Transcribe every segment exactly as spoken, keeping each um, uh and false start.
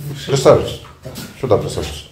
Присаживайтесь. Сюда присаживайтесь.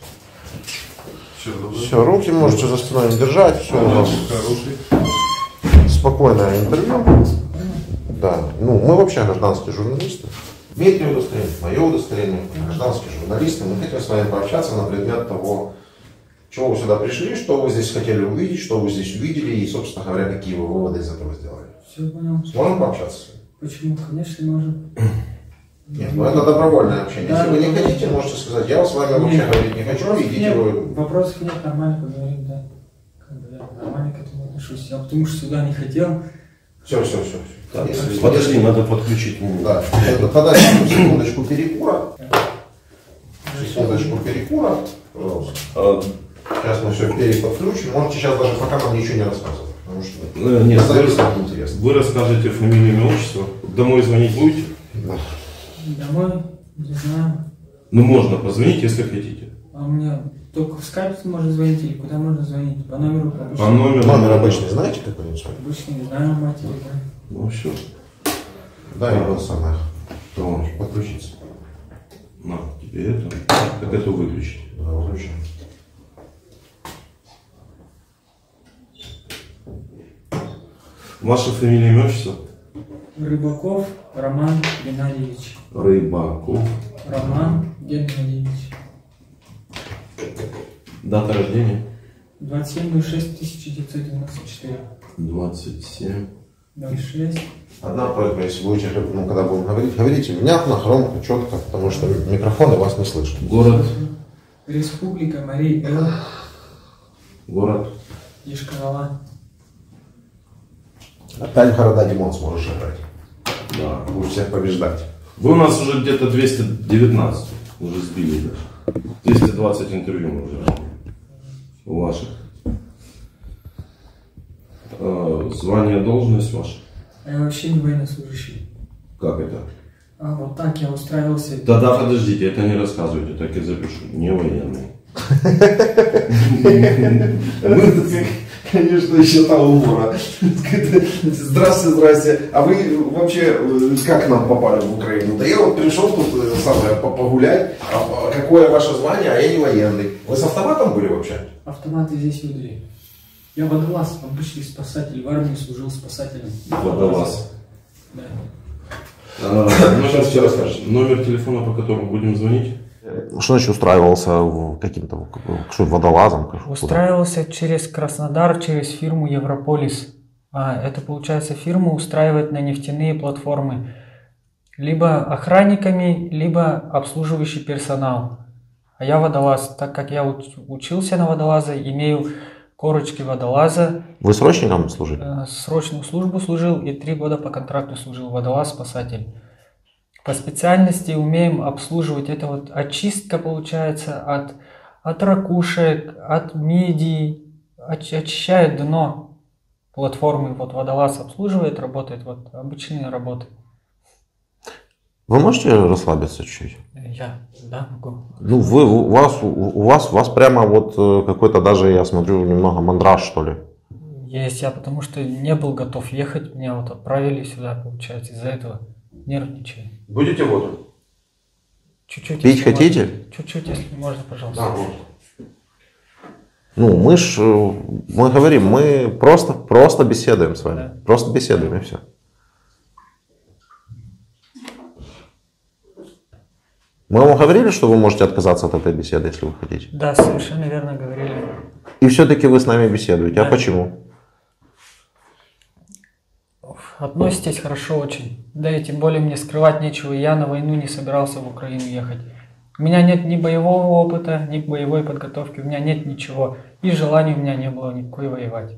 Все, руки можете за спиной держать. Все у нас спокойное интервью. Да. Ну, мы вообще гражданские журналисты. Дмитрий удостоверение, мое удостоверение, гражданские журналисты. Мы хотим с вами пообщаться на предмет того, чего вы сюда пришли, что вы здесь хотели увидеть, что вы здесь увидели и, собственно говоря, какие вы выводы из этого сделали. Все понял. Можем пообщаться? Почему? Конечно, можем. Нет, ну это добровольное общение. Да, Если вы не да, хотите, да. можете сказать, я с вами вообще говорить не хочу, идите нет, вы. Вопросов нет, нормально поговорим, да. Как бы я нормально к этому отношусь. Я потому что сюда не хотел. Все, все, все. Так, если, подожди, если... надо подключить. Да, подайте секундочку перекура. Секундочку перекура. Пожалуйста. А... Сейчас мы все переподключим. Можете сейчас даже пока нам ничего не рассказывать. Потому что нет, это вы, интересно. Вы расскажете фамилию, имя, отчество. Домой звонить будете? Да. Домой? Не знаю. Ну можно позвонить, если хотите. А у меня только в скайп можно звонить или куда можно звонить? По номеру? По, по номеру. Номер обычный знаете какой-нибудь? Обычный не знаю, матери. Да. Ну все. Да, я был самое. То подключиться. На, тебе это. Так это выключить. Да, выключим. Ваша фамилия, имя, отчество? Рыбаков Роман Геннадьевич. Рыбаков Роман Геннадьевич. Дата рождения? двадцать семь ноль шесть тысяча девятьсот девяносто четыре. двадцать семь ноль шесть. Одна просьба, если будете, ну, когда будем говорить, говорите внятно, громко, четко, потому что микрофоны вас не слышат. Город? Республика Марий Эл. Город? Ешкарала. Опять города Димон сможешь играть. Да. Будешь всех побеждать. Вы у нас уже где-то двести девятнадцать. Уже сбили даже. двести двадцать интервью мы уже у ваших. А, звание, должность ваша? А я вообще не военнослужащий. Как это? А вот так я устраивался. Да-да, подождите, это не рассказывайте, так и запишу. Не военный. Конечно, еще та умора. Здравствуйте, здрасте. А вы вообще как к нам попали в Украину? Да я вот пришел тут самое погулять. А какое ваше звание? А я не военный. Вы с автоматом были вообще? Автоматы здесь выдали. Я водолаз, обычный спасатель. В армии служил спасателем. Водолаз. Да. А, номер, все расскажешь. Номер телефона, по которому будем звонить? Что значит устраивался каким-то что, водолазом? Устраивался через Краснодар, через фирму Европолис. А, это, получается, фирма устраивает на нефтяные платформы. Либо охранниками, либо обслуживающий персонал. А я водолаз. Так как я учился на водолаза, имею корочки водолаза. Вы срочником служили? Срочную службу служил и три года по контракту служил. Водолаз-спасатель. По специальности умеем обслуживать, это вот очистка получается от, от ракушек, от меди, очищает дно платформы. Вот водолаз обслуживает, работает, вот обычные работы. Вы можете расслабиться чуть-чуть? Я, да, могу. Ну, вы, у вас, у вас, у вас прямо вот какой-то даже, я смотрю, немного мандраж, что ли? Есть, я потому что не был готов ехать, меня вот отправили сюда, получается, из-за этого нервничаю. Будете воду? Чуть-чуть. Пить хотите? Чуть-чуть, если можно, пожалуйста. Да, вот. Ну, мы ж, мы говорим, мы просто, просто беседуем с вами. Да. Просто беседуем, и все. Мы вам говорили, что вы можете отказаться от этой беседы, если вы хотите? Да, совершенно верно говорили. И все-таки вы с нами беседуете. Да. А почему? Относитесь хорошо очень. Да и тем более мне скрывать нечего. Я на войну не собирался в Украину ехать. У меня нет ни боевого опыта, ни боевой подготовки. У меня нет ничего. И желания у меня не было никакой воевать.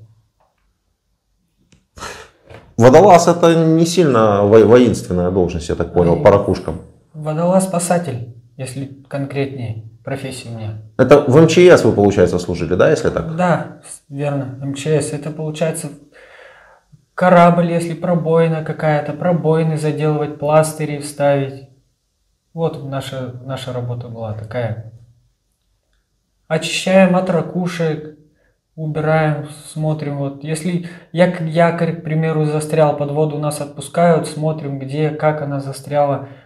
Водолаз это не сильно во воинственная должность, я так понял, по ракушкам. Водолаз-спасатель, если конкретнее профессия у меня. Это в эм че эс вы, получается, служили, да, если так? Да, верно. эм че эс это получается... Корабль, если пробоина какая-то, пробоины заделывать, пластыри вставить. Вот наша, наша работа была такая. Очищаем от ракушек, убираем, смотрим. Вот. Если якорь, к примеру, застрял под воду, нас отпускают, смотрим, где, как она застряла.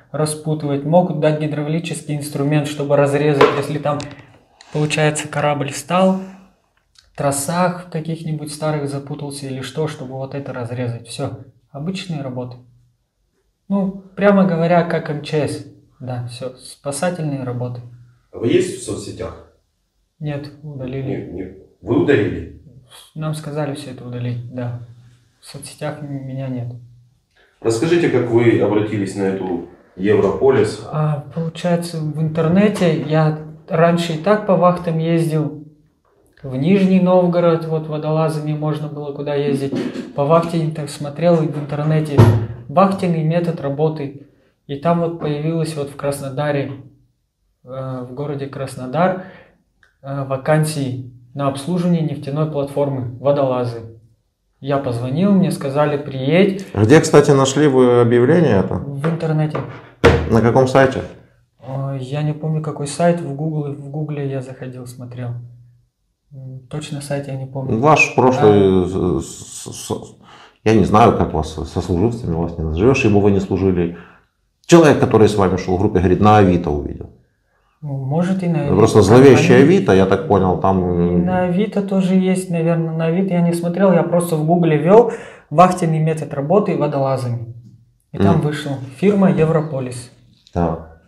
распутывать, могут дать гидравлический инструмент, чтобы разрезать, если там, получается, корабль стал, в трассах каких-нибудь старых запутался или что, чтобы вот это разрезать. Все, обычные работы. Ну, прямо говоря, как эм че эс. Да, все, спасательные работы. А вы есть в соцсетях? Нет, удалили. Не, не. Вы удалили? Нам сказали все это удалить, да. В соцсетях меня нет. Расскажите, как вы обратились на эту Европолис? А, получается, в интернете я раньше и так по вахтам ездил. В Нижний Новгород, вот водолазами можно было куда ездить. По вахте так смотрел в интернете вахтенный метод работы. И там вот появилась вот в Краснодаре, э, в городе Краснодар, э, вакансии на обслуживание нефтяной платформы, водолазы. Я позвонил, мне сказали, приедь. Где, кстати, нашли вы объявление это? В интернете. На каком сайте? Э, я не помню, какой сайт, в Гугле, в Гугле я заходил, смотрел. Точно сайт я не помню. Ваш прошлый, да. с, с, я не знаю, как вас со служивцами, вас не назовешь, ибо вы не служили. Человек, который с вами шел в группе, говорит, на Авито увидел. Может и на Авито. Просто зловещая Авито, я так понял, там... На Авито тоже есть, наверное, на Авито я не смотрел, я просто в Гугле ввел вахтенный метод работы водолазами. И mm. там вышла фирма Европолис. Да.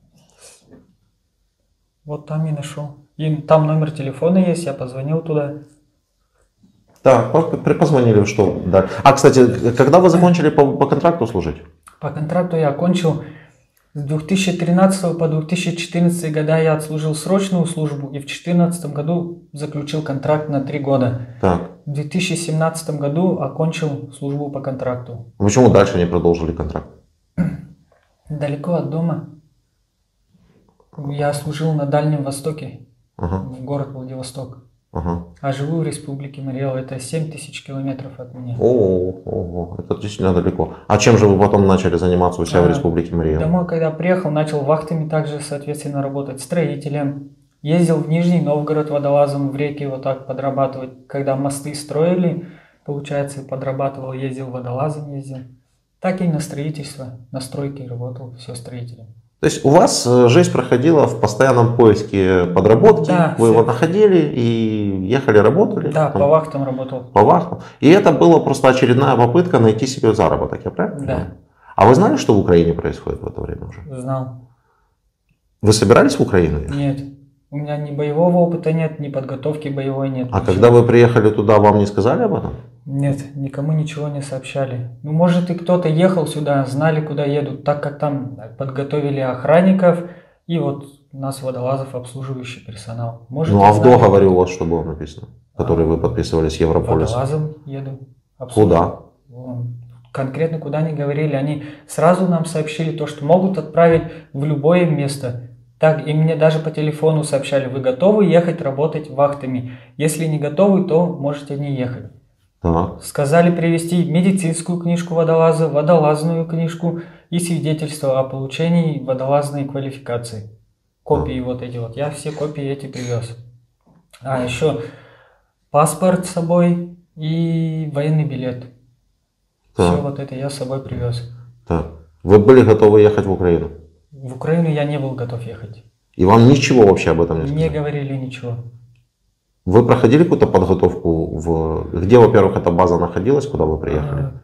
Вот там и нашел. И там номер телефона есть, я позвонил туда. Да, позвонили, что, да. А, кстати, когда вы закончили по, по контракту служить? По контракту я окончил с две тысячи тринадцатого по две тысячи четырнадцатый года я отслужил срочную службу и в две тысячи четырнадцатом году заключил контракт на три года. Так. В две тысячи семнадцатом году окончил службу по контракту. Почему дальше не продолжили контракт? Далеко от дома. Я служил на Дальнем Востоке, ага. в город Владивосток. Ага. А живу в Республике Марий-Эл, это семь тысяч километров от меня. О, о, это действительно далеко. А чем же вы потом начали заниматься у себя а, в Республике Марий-Эл? Домой, когда приехал, начал вахтами также, соответственно, работать строителем. Ездил в Нижний Новгород водолазом в реки вот так подрабатывать. Когда мосты строили, получается, подрабатывал, ездил водолазом, ездил. Так и на строительство, на стройке работал, все строителем. То есть у вас жизнь проходила в постоянном поиске подработки, да, вы все. его находили и ехали, работали? Да, по вахтам работал. По вахтам. И это была просто очередная попытка найти себе заработок, я правильно понимаю? Да. А вы знали, что в Украине происходит в это время уже? Знал. Вы собирались в Украину ехать? Нет. У меня ни боевого опыта нет, ни подготовки боевой нет. А ничего. когда вы приехали туда, вам не сказали об этом? Нет, никому ничего не сообщали. Ну, может, и кто-то ехал сюда, знали, куда едут, так как там подготовили охранников и вот нас, водолазов, обслуживающий персонал. Может, ну, а в знали, договоре у вас что было написано, который а, вы подписывали с Европолисом? Водолазом еду. Куда? Конкретно куда не говорили. Они сразу нам сообщили то, что могут отправить в любое место. Так, и мне даже по телефону сообщали, вы готовы ехать работать вахтами? Если не готовы, то можете не ехать. Так. Сказали привезти медицинскую книжку водолаза, водолазную книжку и свидетельство о получении водолазной квалификации. Копии вот эти вот. Я все копии эти привез. А еще паспорт с собой и военный билет. Так. Все вот это я с собой привез. Так. Вы были готовы ехать в Украину? В Украину я не был готов ехать. И вам ничего вообще об этом не сказали? Не говорили ничего. Вы проходили какую-то подготовку? В... Где, во-первых, эта база находилась, куда вы приехали? А,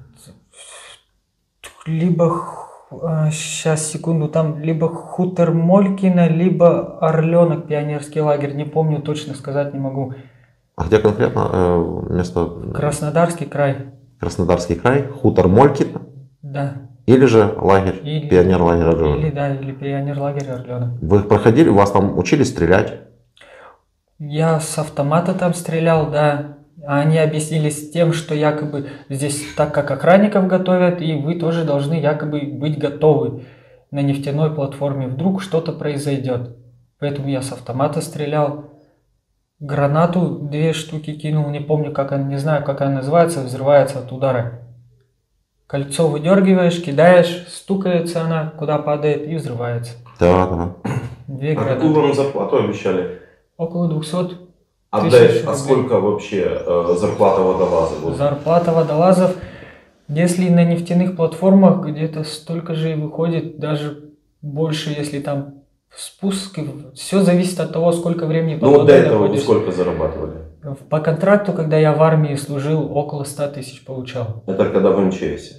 либо, сейчас, секунду, там либо Хутор Молькино, либо Орленок, пионерский лагерь. Не помню, точно сказать не могу. А где конкретно э, место? Краснодарский край. Краснодарский край, Хутор Молькино? Да. Или же лагерь, или, пионер-лагерь Орленок? Или, да, или пионер-лагерь Орленок. Вы проходили, вас там учили стрелять? Я с автомата там стрелял, да. Они объяснили с тем, что якобы здесь, так как охранников готовят, и вы тоже должны якобы быть готовы на нефтяной платформе. Вдруг что-то произойдет. Поэтому я с автомата стрелял. Гранату две штуки кинул, не помню, как она, не знаю, как она называется, взрывается от удара. Кольцо выдергиваешь, кидаешь, стукается она, куда падает и взрывается. Да, да. Две а гранаты. какую вам зарплату обещали? Около двухсот а тысяч. А сколько вообще э, зарплата водолаза была? Зарплата водолазов Если на нефтяных платформах где-то столько же и выходит, даже больше, если там спуск, все зависит от того, сколько времени Ну вот до этого вы сколько зарабатывали? По контракту, когда я в армии служил, около ста тысяч получал. Это когда в эм че эс?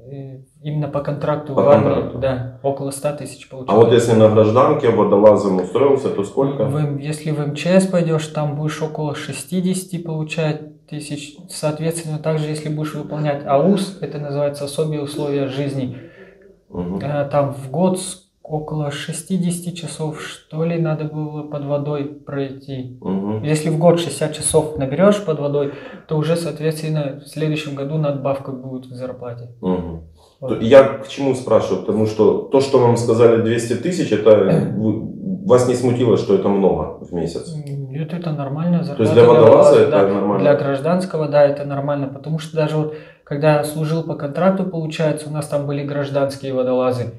Именно по контракту по в армии, контракту. Да, около ста тысяч получал. А вот если на гражданке водолазом устроился, то сколько? В, если в эм че эс пойдешь, там будешь около шестидесяти получать тысяч. Соответственно, также если будешь выполнять АУС, это называется особые условия жизни, Угу. там в год около шестидесяти часов, что ли, надо было под водой пройти. Угу. Если в год шестьдесят часов наберешь под водой, то уже, соответственно, в следующем году надбавка будет в зарплате. Угу. Вот. Я к чему спрашиваю? Потому что то, что вам сказали двести тысяч, это вас не смутило, что это много в месяц? Нет, это нормальная зарплата. То есть для водолаза для, это да, нормально? Для гражданского, да, это нормально. Потому что даже вот, когда я служил по контракту, получается, у нас там были гражданские водолазы.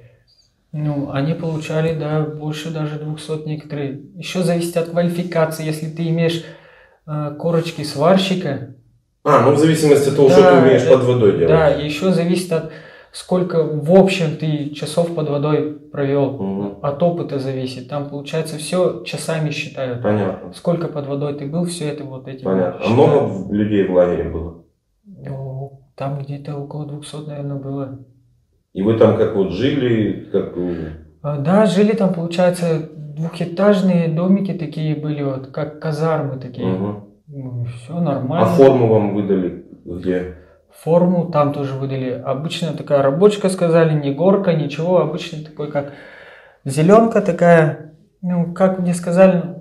Ну, они получали, да, больше даже двухсот некоторые. Еще зависит от квалификации. Если ты имеешь э, корочки сварщика. А, ну в зависимости от того, да, что ты умеешь под водой делать. Да, еще зависит от сколько в общем ты часов под водой провел. Угу. От опыта зависит. Там получается все часами считают. Понятно. Сколько под водой ты был, все это вот эти. Понятно. А считают. много людей в лагере было? Ну, там где-то около двухсот, наверное, было. И вы там как вот жили, как... Да, жили там, получается, двухэтажные домики такие были, вот, как казармы такие. Угу. Ну, все нормально. А форму вам выдали где? Форму там тоже выдали. Обычная такая рабочка, сказали, не горка, ничего. Обычный такой, как зеленка такая. Ну, как мне сказали,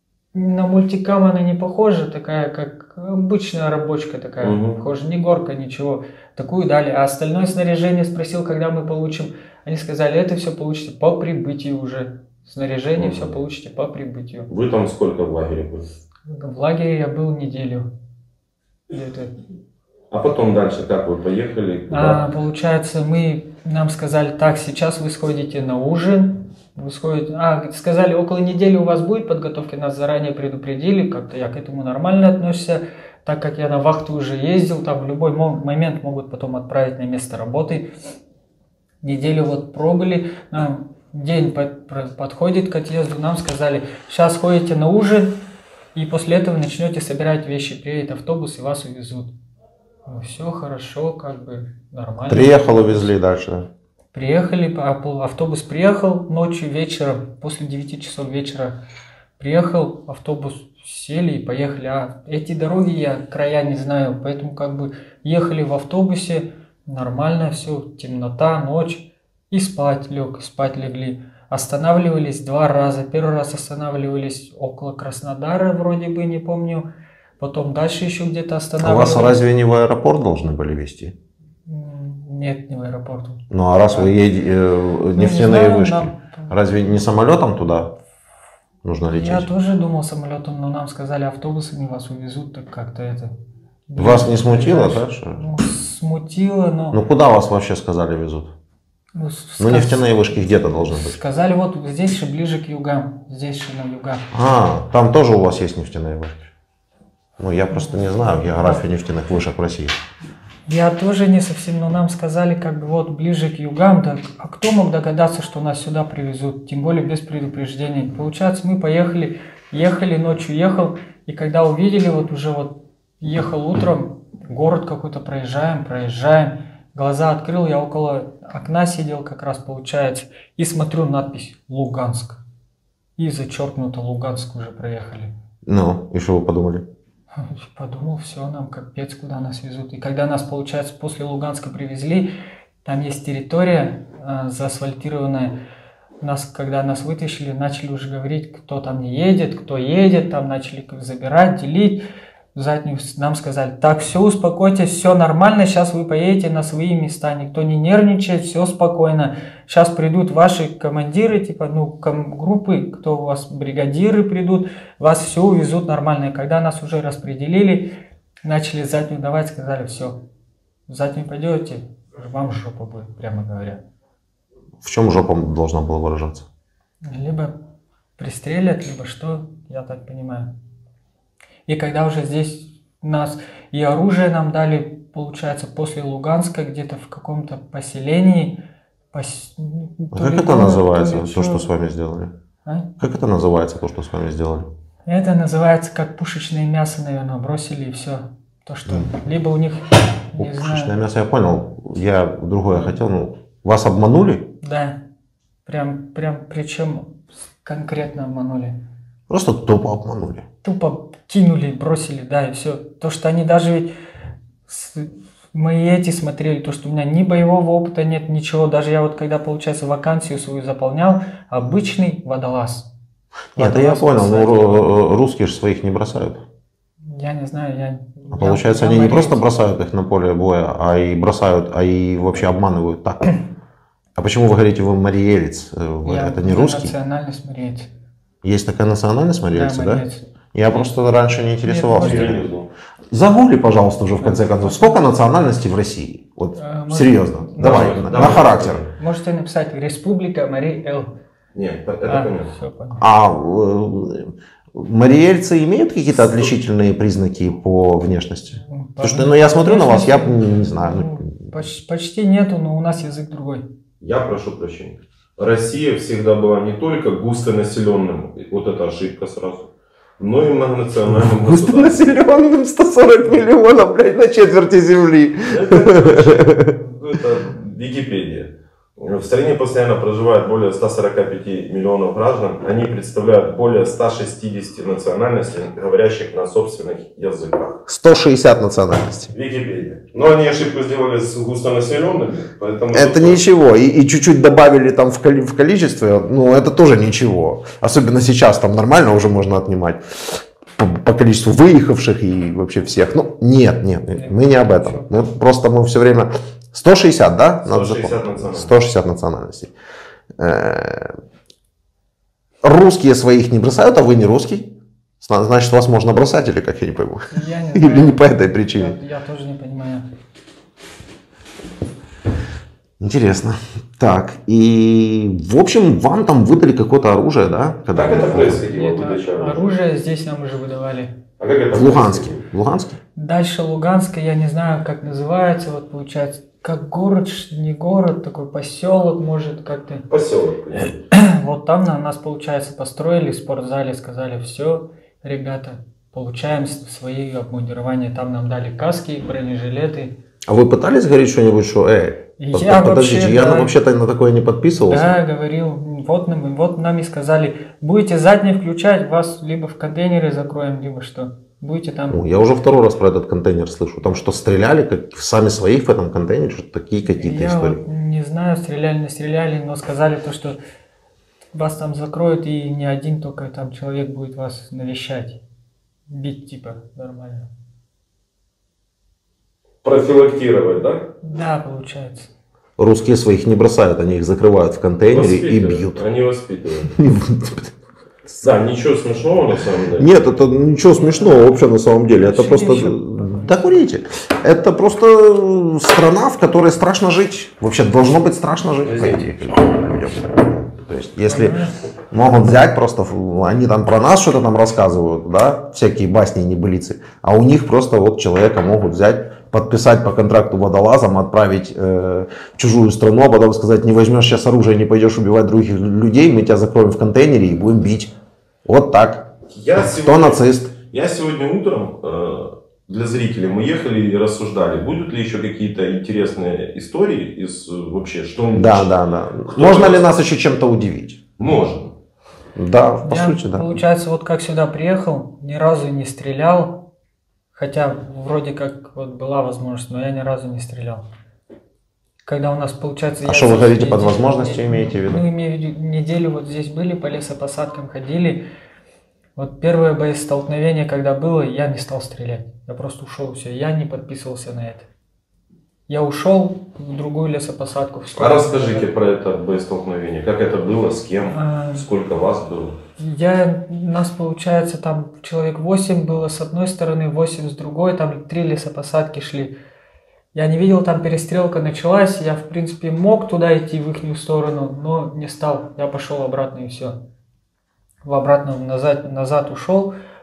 на мультикам она не похожа, такая, как обычная рабочка такая. Угу. Похожа, не горка, ничего. Такую дали. А остальное снаряжение спросил, когда мы получим. Они сказали, это все получите по прибытию уже. Снаряжение угу. все получите по прибытию. Вы там сколько в лагере были? В лагере я был неделю. Где-то. А потом дальше как вы поехали? Куда? А, получается, мы, нам сказали, так, сейчас вы сходите на ужин. Вы сходите, а, сказали, около недели у вас будет подготовки, нас заранее предупредили, как-то я к этому нормально относился, так как я на вахту уже ездил, там в любой момент могут потом отправить на место работы. Неделю вот пробыли, нам день под, подходит к отъезду, нам сказали, сейчас ходите на ужин, и после этого начнете собирать вещи, приедет автобус и вас увезут. Ну, все хорошо, как бы нормально. Приехал, увезли дальше. Приехали, автобус приехал ночью, вечером, после девяти часов вечера приехал, автобус сели и поехали. А эти дороги я края не знаю, поэтому как бы ехали в автобусе, нормально все, темнота, ночь, и спать лег, спать легли. Останавливались два раза. Первый раз останавливались около Краснодара, вроде бы, не помню. Потом дальше еще где-то останавливались. А вас разве не в аэропорт должны были везти? Нет, не в аэропорт. Ну а раз вы едете, э, нефтяные ну, знаю, вышки, нам... разве не самолетом туда нужно лететь? Я тоже думал самолетом, но нам сказали, автобусами вас увезут, так как-то это... Вас не смутило, да? Что? Ну, смутило, но... Ну куда вас вообще сказали везут? Ну, ну нефтяные вышки где-то должны быть. Сказали, вот здесь же ближе к югам, здесь же на югах. А, там тоже у вас есть нефтяные вышки? Ну я просто не знаю географию нефтяных вышек в России. Я тоже не совсем, но нам сказали, как бы вот ближе к югам, так, а кто мог догадаться, что нас сюда привезут, тем более без предупреждения. Получается, мы поехали, ехали, ночью ехал, и когда увидели, вот уже вот ехал утром, город какой-то проезжаем, проезжаем, глаза открыл, я около окна сидел как раз, получается, и смотрю надпись «Луганск». И зачеркнуто «Луганск» уже проехали. Ну, и что вы подумали? Подумал, все, нам капец, куда нас везут. И когда нас, получается, после Луганска привезли, там есть территория э, заасфальтированная. Нас, когда нас вытащили, начали уже говорить, кто там не едет, кто едет, там начали забирать, делить. Заднюю нам сказали, так, все, успокойтесь, все нормально, сейчас вы поедете на свои места, никто не нервничает, все спокойно. Сейчас придут ваши командиры, типа, ну, группы, кто у вас, бригадиры придут, вас все увезут нормально. И когда нас уже распределили, начали заднюю давать, сказали, все, в заднюю пойдете, вам жопа будет, прямо говоря. В чем жопа должна была выражаться? Либо пристрелят, либо что, я так понимаю. И когда уже здесь нас и оружие нам дали, получается, после Луганска, где-то в каком-то поселении. Пос... А как это называется, то, чё? что с вами сделали? А? Как это называется, то, что с вами сделали? Это называется как пушечное мясо, наверное, бросили и все. То, что либо у них, не Пушечное знаю. мясо, я понял. Я другое хотел, ну, вас обманули? Да, прям, прям, причем конкретно обманули. Просто тупо обманули. Тупо кинули, бросили, да, и все. То, что они даже ведь с- мои эти смотрели, то, что у меня ни боевого опыта нет, ничего. Даже я вот когда, получается, вакансию свою заполнял, обычный водолаз. Нет, это я Водолаз понял, но спасатель. ру- русские же своих не бросают. Я не знаю, я... А получается, я- они я не просто морец. бросают их на поле боя, а и бросают, а и вообще обманывают так. А почему вы говорите, вы мариелец? Э, вы- Я Это не за русский? национальность морец. Есть такая национальность мариельцы, Да, да? морец. Я просто раньше не интересовался. Нет, Я не знаю. Загугли, пожалуйста, уже в конце концов. Сколько национальностей в России? Вот, Э, может- серьезно. Давай, Давай, на, давай. на характер. Можете написать «Республика Марий Эл». Нет, это А, понятно. все понятно. А э, мариельцы имеют какие-то отличительные признаки по внешности? Потому что, ну, я смотрю на вас, я не, не знаю. ну, Ну, поч- почти нету, но у нас язык другой. Я прошу прощения. Россия всегда была не только густонаселенным, вот это ошибка сразу, но и многонациональным государством. Густонаселенным сто сорок миллионов, блядь, на четверти земли. Это, вообще- это Википедия. В стране постоянно проживает более ста сорока пяти миллионов граждан. Они представляют более ста шестидесяти национальностей, говорящих на собственных языках. сто шестьдесят национальностей. Википедия. Но они ошибку сделали с густонаселенными, поэтому... Это тут- ничего. И, и чуть-чуть добавили там в, коли- в количестве, ну это тоже ничего. Особенно сейчас там нормально уже можно отнимать по, по количеству выехавших и вообще всех. Ну нет, нет, нет, мы не об этом. Мы просто мы все время... сто шестьдесят, да? Надо сто шестьдесят запомнить. национальностей. сто шестьдесят национальностей. Э, Русские своих не бросают, а вы не русский? Зна- Значит, вас можно бросать или как, я не пойму. Я не Или знаю. не по этой причине. Я, я тоже не понимаю. Интересно. Так, и в общем, вам там выдали какое-то оружие, да? Когда Как вы- это происходило? Нет, выдача а- оружия? оружие здесь нам уже выдавали. А как это В Луганске. происходило? В Луганске? Дальше Луганска, я не знаю, как называется, вот получается, как город, ш- не город, такой поселок, может, как-то. Поселок. Вот там на нас, получается, построили в спортзале, сказали, все, ребята, получаем с- свои обмундирования. Там нам дали каски, бронежилеты. А вы пытались говорить что-нибудь, что, эй, под- Я подождите, вообще, я да. на- вообще-то на такое не подписывался. Да, говорил, вот нам, вот нам и сказали, будете задние включать, вас либо в контейнеры закроем, либо что. Будете там... Ну, я уже второй раз про этот контейнер слышу. Там что, стреляли, как сами своих в этом контейнере, что такие какие-то Я истории. вот не знаю, стреляли, не стреляли, но сказали то, что вас там закроют, и не один только там человек будет вас навещать. Бить типа нормально. Профилактировать, да? Да, получается. Русские своих не бросают, они их закрывают в контейнере и Воспитывают. бьют. Они воспитывают. Да, ничего смешного на самом деле. Нет, это ничего смешного вообще на самом деле. Это Еще- просто... еще. Да курите. Это просто страна, в которой страшно жить. Вообще должно быть страшно жить, по идее, людям. То есть, если могут взять просто, они там про нас что-то там рассказывают, да, всякие басни и небылицы, а у них просто вот человека могут взять, подписать по контракту водолазом, отправить э, в чужую страну, а потом сказать, не возьмешь сейчас оружие, не пойдешь убивать других людей, мы тебя закроем в контейнере и будем бить. Вот так. Я Кто сегодня, нацист? я сегодня утром э, для зрителей мы ехали и рассуждали, будут ли еще какие-то интересные истории из э, вообще что Да, да, да. Кто Можно ли раз- нас еще чем-то удивить? Можно. Да, по Я, сути, да. получается, вот как сюда приехал, ни разу не стрелял. Хотя вроде как вот была возможность, но я ни разу не стрелял. Когда у нас получается... А я что вы здесь говорите под неделю- возможностью, имеете в виду? Ну, имею в виду, неделю вот здесь были, по лесопосадкам ходили. Вот первое боестолкновение, когда было, я не стал стрелять. Я просто ушел, все, я не подписывался на это. Я ушел в другую лесопосадку. в А сторону. расскажите про это боестолкновение. Как это было, с кем, А, сколько вас было? Я, нас получается там человек восемь было с одной стороны, восемь с другой, там три лесопосадки шли. Я не видел, там перестрелка началась, я в принципе мог туда идти в их сторону, но не стал, я пошел обратно и все. В обратно назад, назад ушел,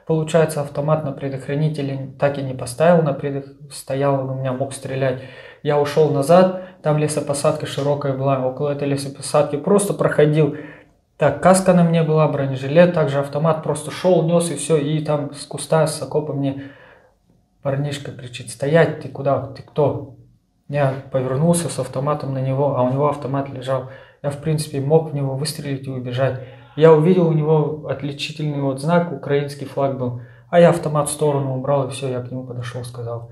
получается, автомат на предохранителе так и не поставил, на предох... стоял, он у меня мог стрелять. Я ушел назад, там лесопосадка широкая была, около этой лесопосадки просто проходил. Так, каска на мне была, бронежилет, также автомат просто шел, нес и все, и там с куста, с окопа мне парнишка кричит: стоять, ты куда, ты кто? Я повернулся с автоматом на него, а у него автомат лежал. Я, в принципе, мог в него выстрелить и убежать. Я увидел у него отличительный вот знак, украинский флаг был, а я автомат в сторону убрал, и все, я к нему подошел, сказал: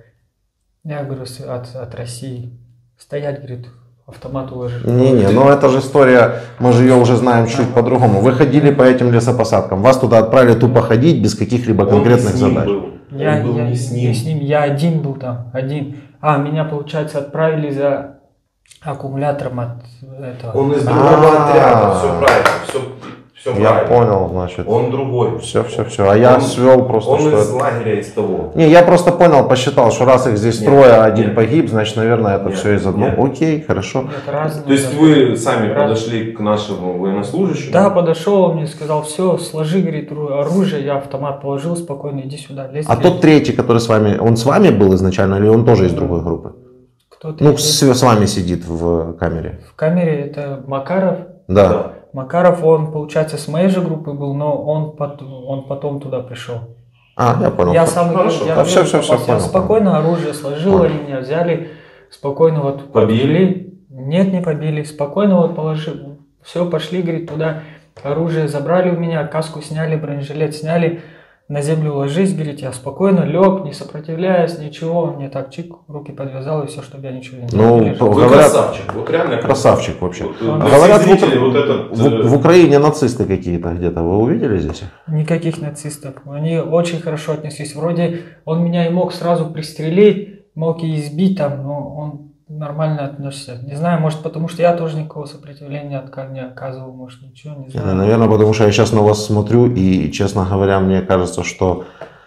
я говорю, от, от России. Стоять, говорит, автомат уложить. Не-не, но это же история, мы же ее уже знаем чуть по-другому. Вы ходили по этим лесопосадкам, вас туда отправили тупо ходить без каких-либо конкретных задач. Был. Я, Он был я не с ним. не с ним, я один был там, один. А, меня, получается, отправили за аккумулятором от этого. Он из другого А-а-а. отряда, все правильно, все, все Я правильно. понял, значит. Он другой. Все, все, все. А я Он- свел просто, Он что из это- лагеря, из того. Не, я просто понял, посчитал, что раз их здесь Нет, трое, а один нет. погиб, значит, наверное, это Нет, все из одного. нет. Окей, хорошо. Нет, разные, То есть да. вы сами Раз- подошли к нашему военнослужащему? Да, подошел, он мне сказал: все, сложи, говорит, ру- оружие, я автомат положил спокойно, иди сюда, лезь. А лезь». тот третий, который с вами, он с вами был изначально или он тоже из другой группы? Кто Ну, третий? с, с вами сидит в камере. В камере это Макаров. Да. Да. Макаров, он, получается, с моей же группы был, но он, пот- он потом туда пришел. А, я понял. Я сам Хорошо. я Да, всё, первый всё, всё, попался. Я понял, спокойно оружие сложил, Понял. они меня взяли, спокойно вот Побили? подвели. Нет, не побили, спокойно вот положил. Все, пошли, говорит, туда. Оружие забрали у меня, каску сняли, бронежилет сняли, на землю ложись, говорит, я спокойно лег, не сопротивляясь, ничего. Он мне так чик, руки подвязал и все, чтобы я ничего не Ну, не лежал. Вы Говорят- красавчик, вот реально Красавчик вообще. Вот, А для говорят, всех в Укра- зрителей вот этот, В, э, в Украине нацисты какие-то где-то, вы увидели здесь? Никаких нацистов. Они очень хорошо отнеслись. Вроде он меня и мог сразу пристрелить, мог и избить там, но он нормально отнесся. Не знаю, может потому что я тоже никакого сопротивления отка- не оказывал, может ничего, не знаю. Наверное, потому что я сейчас на вас смотрю и, честно говоря, мне кажется, что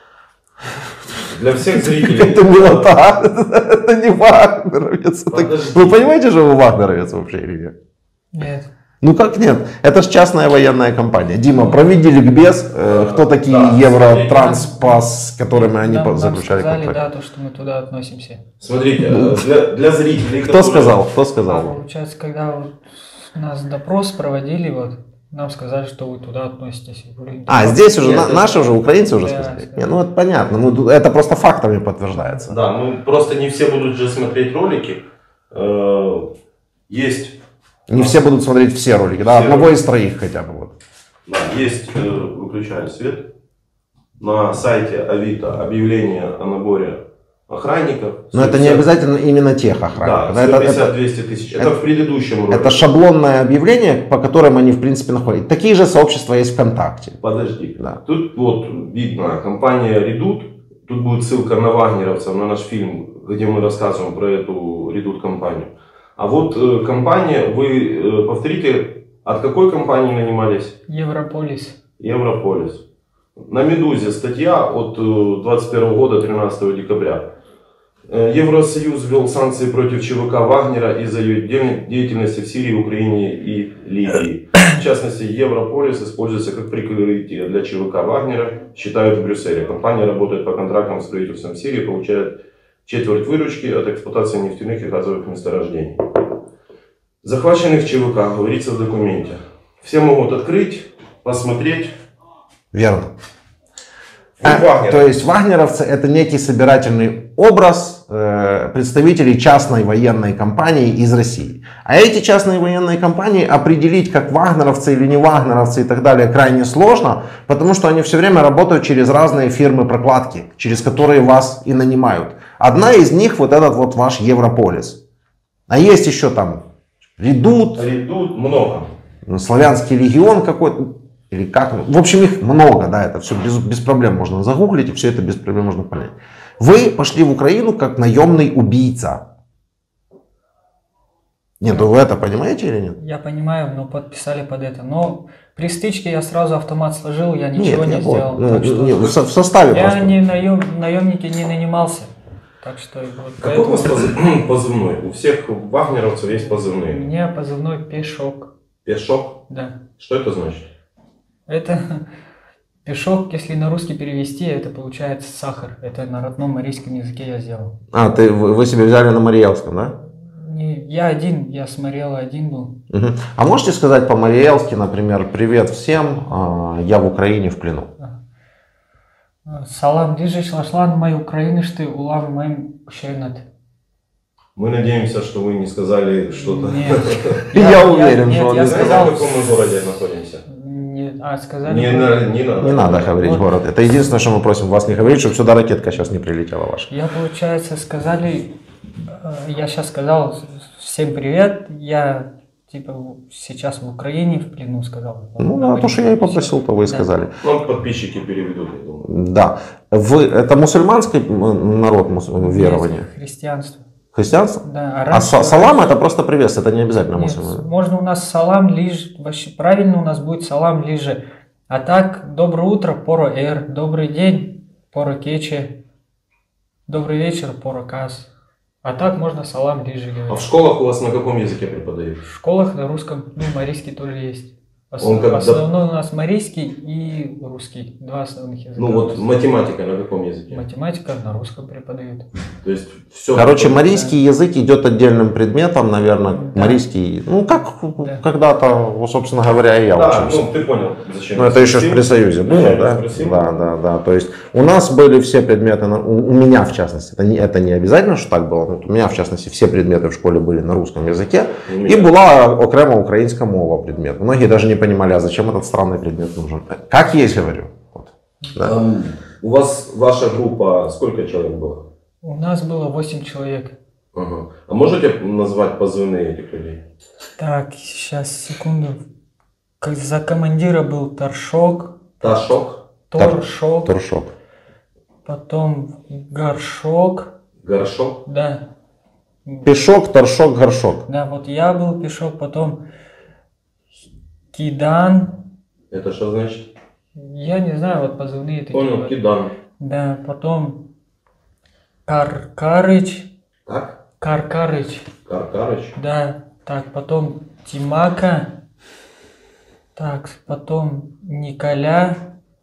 для всех зрителей. это милота, это не вагнеровец. Это- Подожди. Вы понимаете, что вы вагнеровец вообще или нет? Нет. Ну как нет? Это же частная военная компания. Дима, проведи ликбез, э, кто такие Да, Евротранспас, с которыми они Нам- по- нам заключали сказали, контракт. да, то, что мы туда относимся. Смотрите, э, для, для зрителей, Кто которые- сказал? Кто А сказал? получается, когда вот нас допрос проводили, вот, нам сказали, что вы туда относитесь. А, здесь уже, Нет, на- это- наши уже, украинцы уже Да, сказали? да. Не, ну это понятно, ну, тут- это просто фактами подтверждается. Да, ну просто не все будут же смотреть ролики. Э, Есть, Не все будут смотреть все ролики, да, Все одного ролики. из троих хотя бы. Вот. да, есть, э, выключаю свет, на сайте Авито объявление о наборе охранников. Но это не обязательно именно тех охранников. Да, это, сто пятьдесят это, двести тысяч. Это, это- в предыдущем ролике. это шаблонное объявление, по которым они в принципе находят. Такие же сообщества есть ВКонтакте. Подожди. Да. Тут вот видно компания Редут. Тут будет ссылка на вагнеровцев, на наш фильм, где мы рассказываем про эту Редут компанию. А вот э, компания, вы э, повторите, от какой компании нанимались? Европолис. Европолис. На Медузе статья от э, двадцать первого года, тринадцатого декабря. Э, Евросоюз ввел санкции против ЧВК Вагнера из-за ее де- деятельности в Сирии, Украине и Ливии. В частности, Европолис используется как прикрытие для ЧВК Вагнера, считают в Брюсселе. Компания работает по контрактам с правительством Сирии, получает четверть выручки от эксплуатации нефтяных и газовых месторождений. Захваченных ЧВК, говорится в документе. Все могут открыть, посмотреть. Верно. Вот А, Вагнер. то есть вагнеровцы это некий собирательный образ э, представителей частной военной компании из России. А эти частные военные компании определить как вагнеровцы или не вагнеровцы и так далее крайне сложно, потому что они все время работают через разные фирмы прокладки, через которые вас и нанимают. Одна из них вот этот вот ваш Европолис. А есть еще там Редут, Редут много. Славянский легион какой-то. Или как? В общем, их много, да, это все без, без проблем можно загуглить, и все это без проблем можно понять. Вы пошли в Украину как наемный убийца. Нет, вы это понимаете или нет? Я понимаю, но подписали под это. Но при стычке я сразу автомат сложил, я ничего нет, не я сделал. понял. Ну, так что не, в, со- в составе я просто. не наем, наемники не нанимался. Так что вот Какой у вас поэтому позыв- позывной? У всех вагнеровцев есть у позывные. меня позывной Пешок. Пешок. Да. Что это значит? Это Пешок, если на русский перевести, это получается сахар. Это на родном марийском языке я сделал. А, ты, вы, вы себе взяли на Мариэлском, да? Не, я один, я с Мариэлой один был. Угу. А можете сказать по-мариэлски, например, привет всем, я в Украине в плену? Салам дижи шлашлан май Украинышты улам моим шейнат. Мы надеемся, что вы не сказали что-то. Нет. Я уверен, нет, что он я не сказал. В каком мы городе находимся? Нет, а сказали. Не, на- не надо. Не надо говорить Вот. город. Это единственное, что мы просим вас не говорить, чтобы сюда ракетка сейчас не прилетела ваша. Я, получается, сказали, э, я сейчас сказал всем привет, я типа сейчас в Украине в плену сказал. Ну да, то, что я и попросил, то вы и Да. сказали. Ну, подписчики переведут, я думаю. Да. Вы, это мусульманский народ, мус- верование? Нет, христианство. Христианство? Да, А раньше- са- салам это просто приветствие, это не обязательно Нет, мусульмане. можно у нас салам лишь, вообще правильно у нас будет салам лиже. А так, доброе утро, поро эр, добрый день, поро кече, добрый вечер, поро кас. А так можно салам лиже А в говорить. школах у вас на каком языке преподают? В школах на русском, ну, марийский тоже есть. Ос- Он как Основной у нас марийский и русский, два основных языка. Ну у вот нас. математика на каком языке? Математика на русском преподают. То есть все. Короче, марийский язык идет отдельным предметом, наверное, Да. марийский, ну как Да. когда-то, вот, собственно говоря, и я Да, учился. ну ты понял, зачем. Ну, я это еще ж спросил. при Союзе было, Зачем я да? спросил? Да, да, да. То есть у нас были все предметы, на- у, у меня в частности, это не, это не обязательно, что так было, но у меня в частности все предметы в школе были на русском языке, У и меня. была окремо українська мова предмет. Многие даже не понимали, а зачем этот странный предмет нужен. Как есть, говорю. Вот. Да. Ам, у вас, ваша группа, сколько человек было? У нас было восемь человек. Ага. А можете назвать позывные этих людей? Так, сейчас, секунду. Как за командира был Торшок, Ташок, Торшок, Туршок. потом Горшок, Горшок, да. Пешок, торшок, горшок. Да, вот я был Пешок, потом Кидан. это что значит? Я не знаю, вот позывные такие. Понял, вот. Кидан. Да, потом Каркарыч, Так? Каркарыч, Каркарыч. да. Так, потом Тимака. Так, потом Николя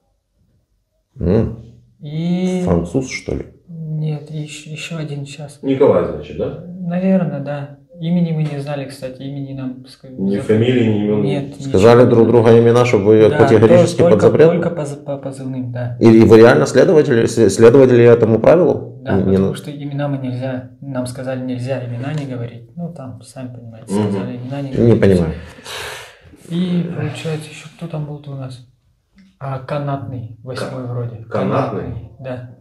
М, и... Француз, что ли? Нет, еще, еще один сейчас. Николай, значит, да? Наверное, да. Имени мы не знали, кстати, имени нам... ск- Ни за- фамилии, ни имен. Нет. Сказали ничего. друг друга имена, чтобы вы Да, категорически только, под запрет? Только по, по позывным, да. И, и вы реально следователи, с- следователи этому правилу? Да, Не- не потому на- что имена мы нельзя, нам сказали нельзя имена не говорить. Ну там, сами понимаете, Мгм. сказали имена не Не говорить. понимаю. И получается, еще кто там был-то у нас? А, канатный, восьмой вроде. Канатный? Да.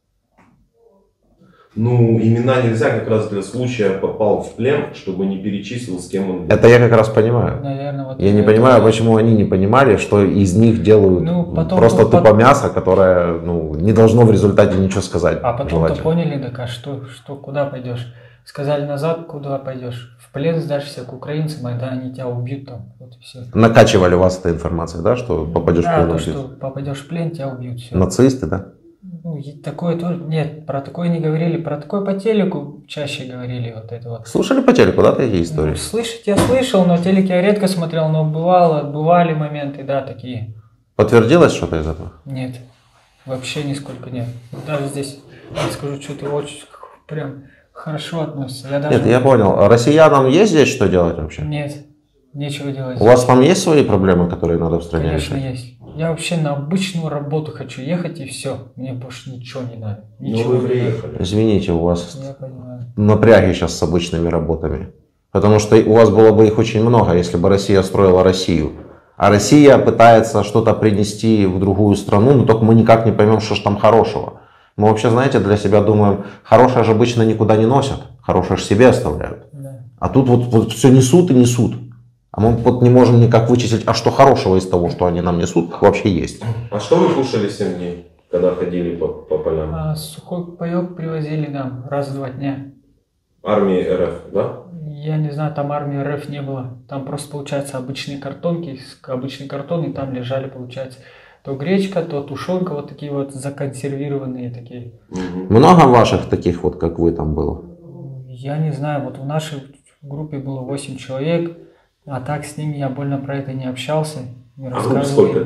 Ну, имена нельзя как раз для случая попал в плен, чтобы не перечислил, с кем он был. Это я как раз понимаю. Наверное, вот Я не это- понимаю, почему они не понимали, что из них делают Ну, потом- просто потом- тупо мясо, которое ну, не должно в результате ничего сказать. А потом-то желательно. поняли, так а что, что, куда пойдешь? Сказали назад, куда пойдешь? В плен сдашься к украинцам, а да, они тебя убьют там. Вот и все. Накачивали вас этой информацией, да, что попадешь в Да, плен, то, убьют? что попадешь в плен, тебя убьют. Все. Нацисты, да? Ну, и такое тоже. Нет, про такое не говорили. Про такое по телеку чаще говорили. Вот это вот. Слушали по телеку, да, такие Ну, истории? слышать я слышал, но телек я редко смотрел, но бывало, бывали моменты, да, такие. Подтвердилось что-то из этого? Нет, вообще нисколько нет. Даже здесь, я скажу, что-то очень прям хорошо относится. Я даже... Нет, я понял. Россиянам есть здесь что делать вообще? Нет, нечего делать. У вас там есть свои проблемы, которые надо в стране Конечно, решать? есть. Я вообще на обычную работу хочу ехать и все. Мне больше ничего не надо. Ну, Ничего вы не надо. приехали. Извините, у вас Я понимаю. напряги сейчас с обычными работами. Потому что у вас было бы их очень много, если бы Россия строила Россию. А Россия пытается что-то принести в другую страну, но только мы никак не поймем, что ж там хорошего. Мы вообще, знаете, для себя думаем, хорошее же обычно никуда не носят, хорошее же себе оставляют. Да. А тут вот, вот все несут и несут. А мы вот не можем никак вычислить, а что хорошего из того, что они нам несут, вообще есть. А что вы кушали семь дней, когда ходили по, по полям? А сухой паек привозили нам раз в два дня. Армии РФ, да? Я не знаю, там армии РФ не было. Там просто, получается, обычные картонки, обычные картоны, там лежали, получается, то гречка, то тушенка, вот такие вот законсервированные такие. Мгм. Много ваших таких вот, как вы, там было? Я не знаю, вот в нашей группе было восемь человек, а так с ними я больно про это не общался, не А групп рассказывал. сколько таких?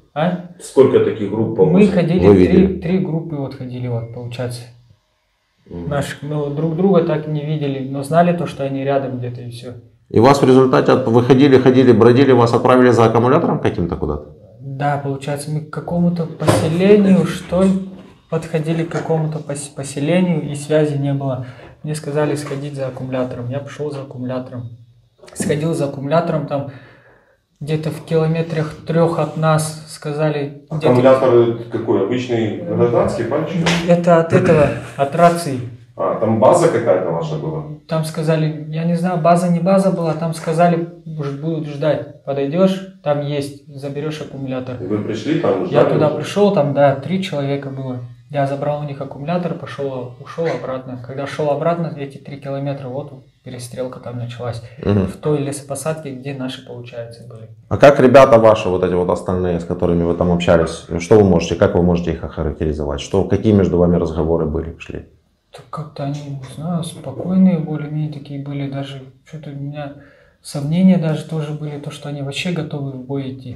А? Сколько таких групп по Мы музыке? ходили, три, три группы вот ходили, вот, получается. Мгм. Наших, ну, друг друга так и не видели, но знали то, что они рядом где-то и все. И вас в результате, от- вы ходили, ходили, бродили, вас отправили за аккумулятором каким-то куда-то? Да, получается, мы к какому-то поселению, что ли, подходили к какому-то пос- поселению, и связи не было. Мне сказали сходить за аккумулятором. Я пошел за аккумулятором. Сходил за аккумулятором, там где-то в километрах трех от нас сказали... где-то- Аккумулятор какой? Обычный гражданский пальчик? Это от этого, от рации. А, там база какая-то ваша была? Там сказали, я не знаю, база не база была, там сказали, уж будут ждать. Подойдешь, там есть, заберешь аккумулятор. И вы пришли там? Я ждали туда уже? пришел, там, да, три человека было. Я забрал у них аккумулятор, пошел, ушел обратно. Когда шел обратно, эти три километра, вот перестрелка там началась. Мгм. В той лесопосадке, где наши, получается, были. А как ребята ваши, вот эти вот остальные, с которыми вы там общались, что вы можете, как вы можете их охарактеризовать? Что, какие между вами разговоры были, шли? Так как-то они, не знаю, спокойные, более-менее такие были. Даже что-то у меня сомнения даже тоже были, то, что они вообще готовы в бой идти.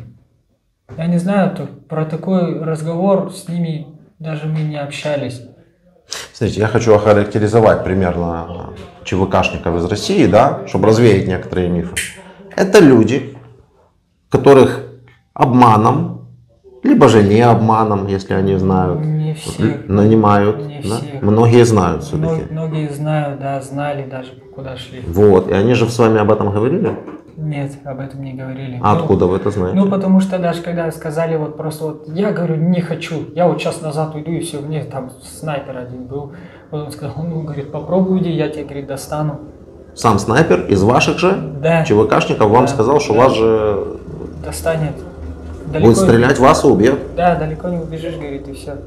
Я не знаю, то, про такой разговор с ними даже мы не общались. Смотрите, я хочу охарактеризовать примерно ЧВКшников из России, да, чтобы развеять некоторые мифы. Это люди, которых обманом, либо же не обманом, если они знают, Не все. нанимают. Не Да? все. Многие знают Мно- все-таки. Многие знают, да, знали даже, куда шли. Вот, и они же с вами об этом говорили? Нет, об этом не говорили. А Ну, откуда вы это знаете? Ну, потому что даже когда сказали, вот просто вот, я говорю, не хочу, я вот час назад уйду и все, мне там снайпер один был, вот он сказал, ну, говорит, попробуй уйди, я тебе, говорит, достану. Сам снайпер из ваших же Да, ЧВКшников вам Да, сказал, что да. вас же достанет. будет стрелять, вас и убьет. Да, далеко не убежишь, говорит, и все.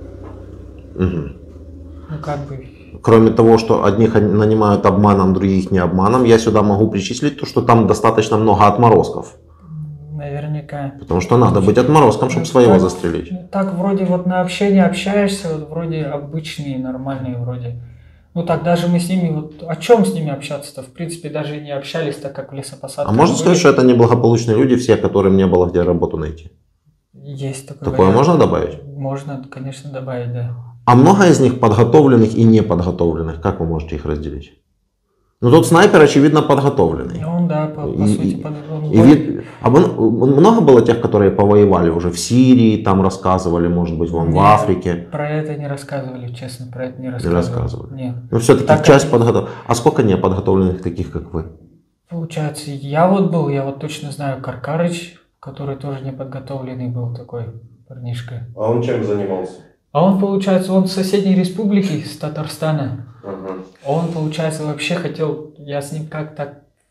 Мгм. Ну, как бы, Кроме того, что одних они нанимают обманом, других не обманом, я сюда могу причислить то, что там достаточно много отморозков. наверняка. Потому что надо быть отморозком, чтобы Ну, своего так- застрелить. ну, так вроде вот на общение общаешься, вот вроде обычные, нормальные вроде. Ну так даже мы с ними, вот о чем с ними общаться-то? В принципе, даже и не общались, так как в лесопосадке. А можно сказать, что это неблагополучные люди, все, которым не было где работу найти? Есть такой Такое вариант. можно добавить? Можно, конечно, добавить, да. А много из них подготовленных и неподготовленных? Как вы можете их разделить? Ну, тот снайпер, очевидно, подготовленный. И он, да, по, по И- сути, и- под- он И более- вид- а мон- много было тех, которые повоевали уже в Сирии, там рассказывали, может быть, вам в Нет, Африке? Про это не рассказывали, честно, про это не рассказывали. рассказывали. Нет. Но все-таки Так часть как- подготовленных. А сколько неподготовленных таких, как вы? Получается, я вот был, я вот точно знаю Каркарыч, который тоже неподготовленный был такой парнишка. А он чем занимался? А он, получается, он с соседней республики, с Татарстана. Ага. Он, получается, вообще хотел, я с ним как-то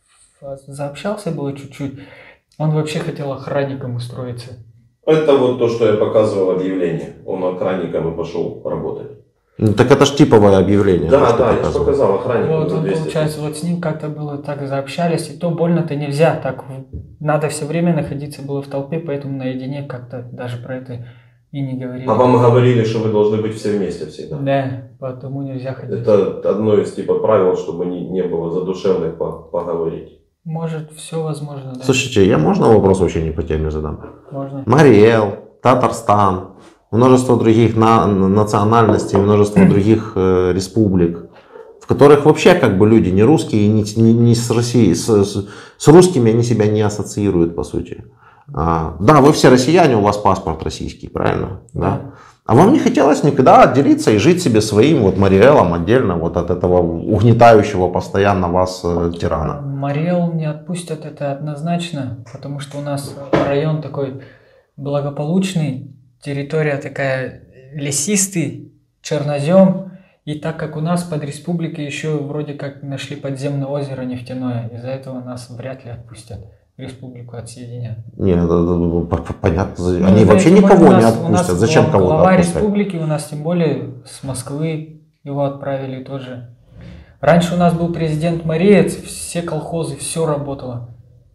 заобщался было чуть-чуть, он вообще хотел охранником устроиться. Это вот то, что я показывал объявление. Он охранником и пошел работать. Ну, так это ж типовое объявление. то, Да, что да, я же показывал. показал охранником Вот за он, двести. получается, вот с ним как-то было так заобщались, и то больно-то нельзя, так в- надо все время находиться было в толпе, поэтому наедине как-то даже про это и не говорили. А вам говорили, что вы должны быть все вместе всегда. Да, потому нельзя ходить. Это одно из типа правил, чтобы не, не было задушевных по- поговорить. Может, все возможно, да. Слушайте, я можно вопрос вообще не по теме задам? Можно. Мариэл, Татарстан, множество других на- национальностей, множество других э, республик, в которых вообще как бы люди не русские, и не, не- не с Россией, с, с- с русскими они себя не ассоциируют по сути. А, да, вы все россияне, у вас паспорт российский, правильно? Да. А вам не хотелось никогда отделиться и жить себе своим вот Мариэлом отдельно вот от этого угнетающего постоянно вас э, тирана? Мариэл не отпустят, это однозначно, потому что у нас район такой благополучный, территория такая лесистый, чернозем, и так как у нас под республикой еще вроде как нашли подземное озеро нефтяное, из-за этого нас вряд ли отпустят, республику отсоединят. Не, это- это п- п- понятно, Ну, они да, вообще тем более никого у не нас- у нас отпустят. Зачем глав- кого-то Глава отпускать? республики у нас тем более с Москвы его отправили тоже. Раньше у нас был президент Мариец, все колхозы, все работало.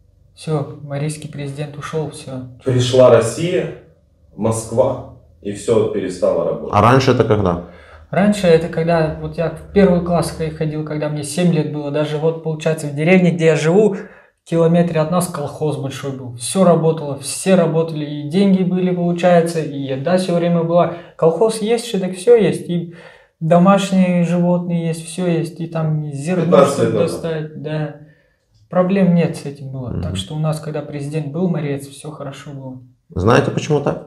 Все, марийский президент ушел, все. Пришла Россия, Москва, и все перестало работать. А раньше это когда? Раньше это когда, вот я в первый класс ходил, когда мне семь лет было, даже вот получается в деревне, где я живу, километре от нас колхоз большой был. Все работало, все работали, и деньги были, получается, и еда все время была. Колхоз есть, что так все есть, и домашние животные есть, все есть, и там зерно что-то достать, да. Проблем нет с этим было. Mm-hmm. Так что у нас, когда президент был Морец, все хорошо было. Знаете, почему так?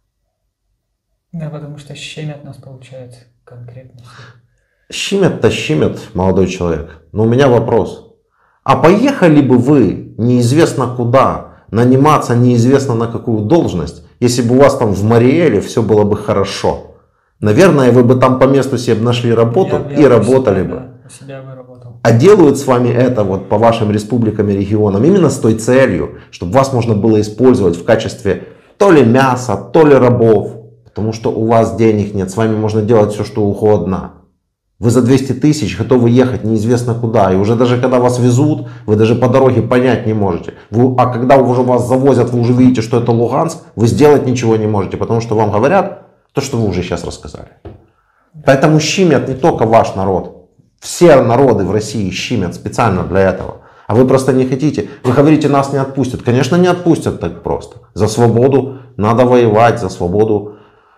Да, потому что щемят нас, получается, конкретно. Щемят-то щемят, молодой человек. Но у меня вопрос. А поехали бы вы неизвестно куда, наниматься неизвестно на какую должность, если бы у вас там в Мариэле все было бы хорошо? Наверное, вы бы там по месту себе нашли работу я, и я работали себя, бы. Да, себя бы работал. А делают с вами это вот по вашим республикам и регионам именно с той целью, чтобы вас можно было использовать в качестве то ли мяса, то ли рабов. Потому что у вас денег нет, с вами можно делать все, что угодно. Вы за двести тысяч готовы ехать неизвестно куда. И уже даже когда вас везут, вы даже по дороге понять не можете. Вы, а когда уже вас завозят, вы уже видите, что это Луганск, вы сделать ничего не можете, потому что вам говорят то, что вы уже сейчас рассказали. Поэтому щемят не только ваш народ. Все народы в России щемят специально для этого. А вы просто не хотите. Вы говорите, нас не отпустят. Конечно, не отпустят так просто. За свободу надо воевать, за свободу.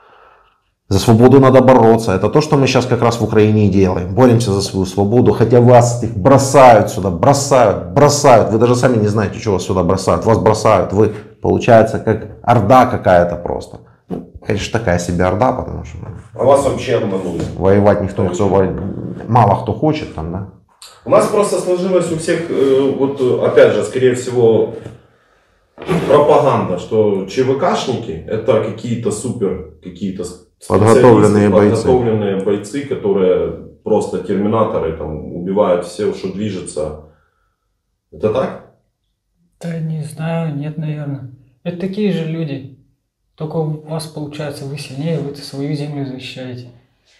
За свободу надо бороться. Это то, что мы сейчас как раз в Украине и делаем. Боремся за свою свободу. Хотя вас их бросают сюда, бросают, бросают. Вы даже сами не знаете, чего вас сюда бросают. Вас бросают. Вы, получается, как орда какая-то просто. Ну, конечно, такая себе орда, потому что... А вас вообще обманули. Воевать никто, кто, мало кто хочет там, да? У нас просто сложилось у всех, вот опять же, скорее всего, пропаганда, что ЧВКшники это какие-то супер, какие-то подготовленные бойцы. подготовленные бойцы, которые просто терминаторы, там, убивают все, что движется. Это так? Да не знаю, нет, наверное. Это такие же люди. Только у вас получается, вы сильнее, вы свою землю защищаете.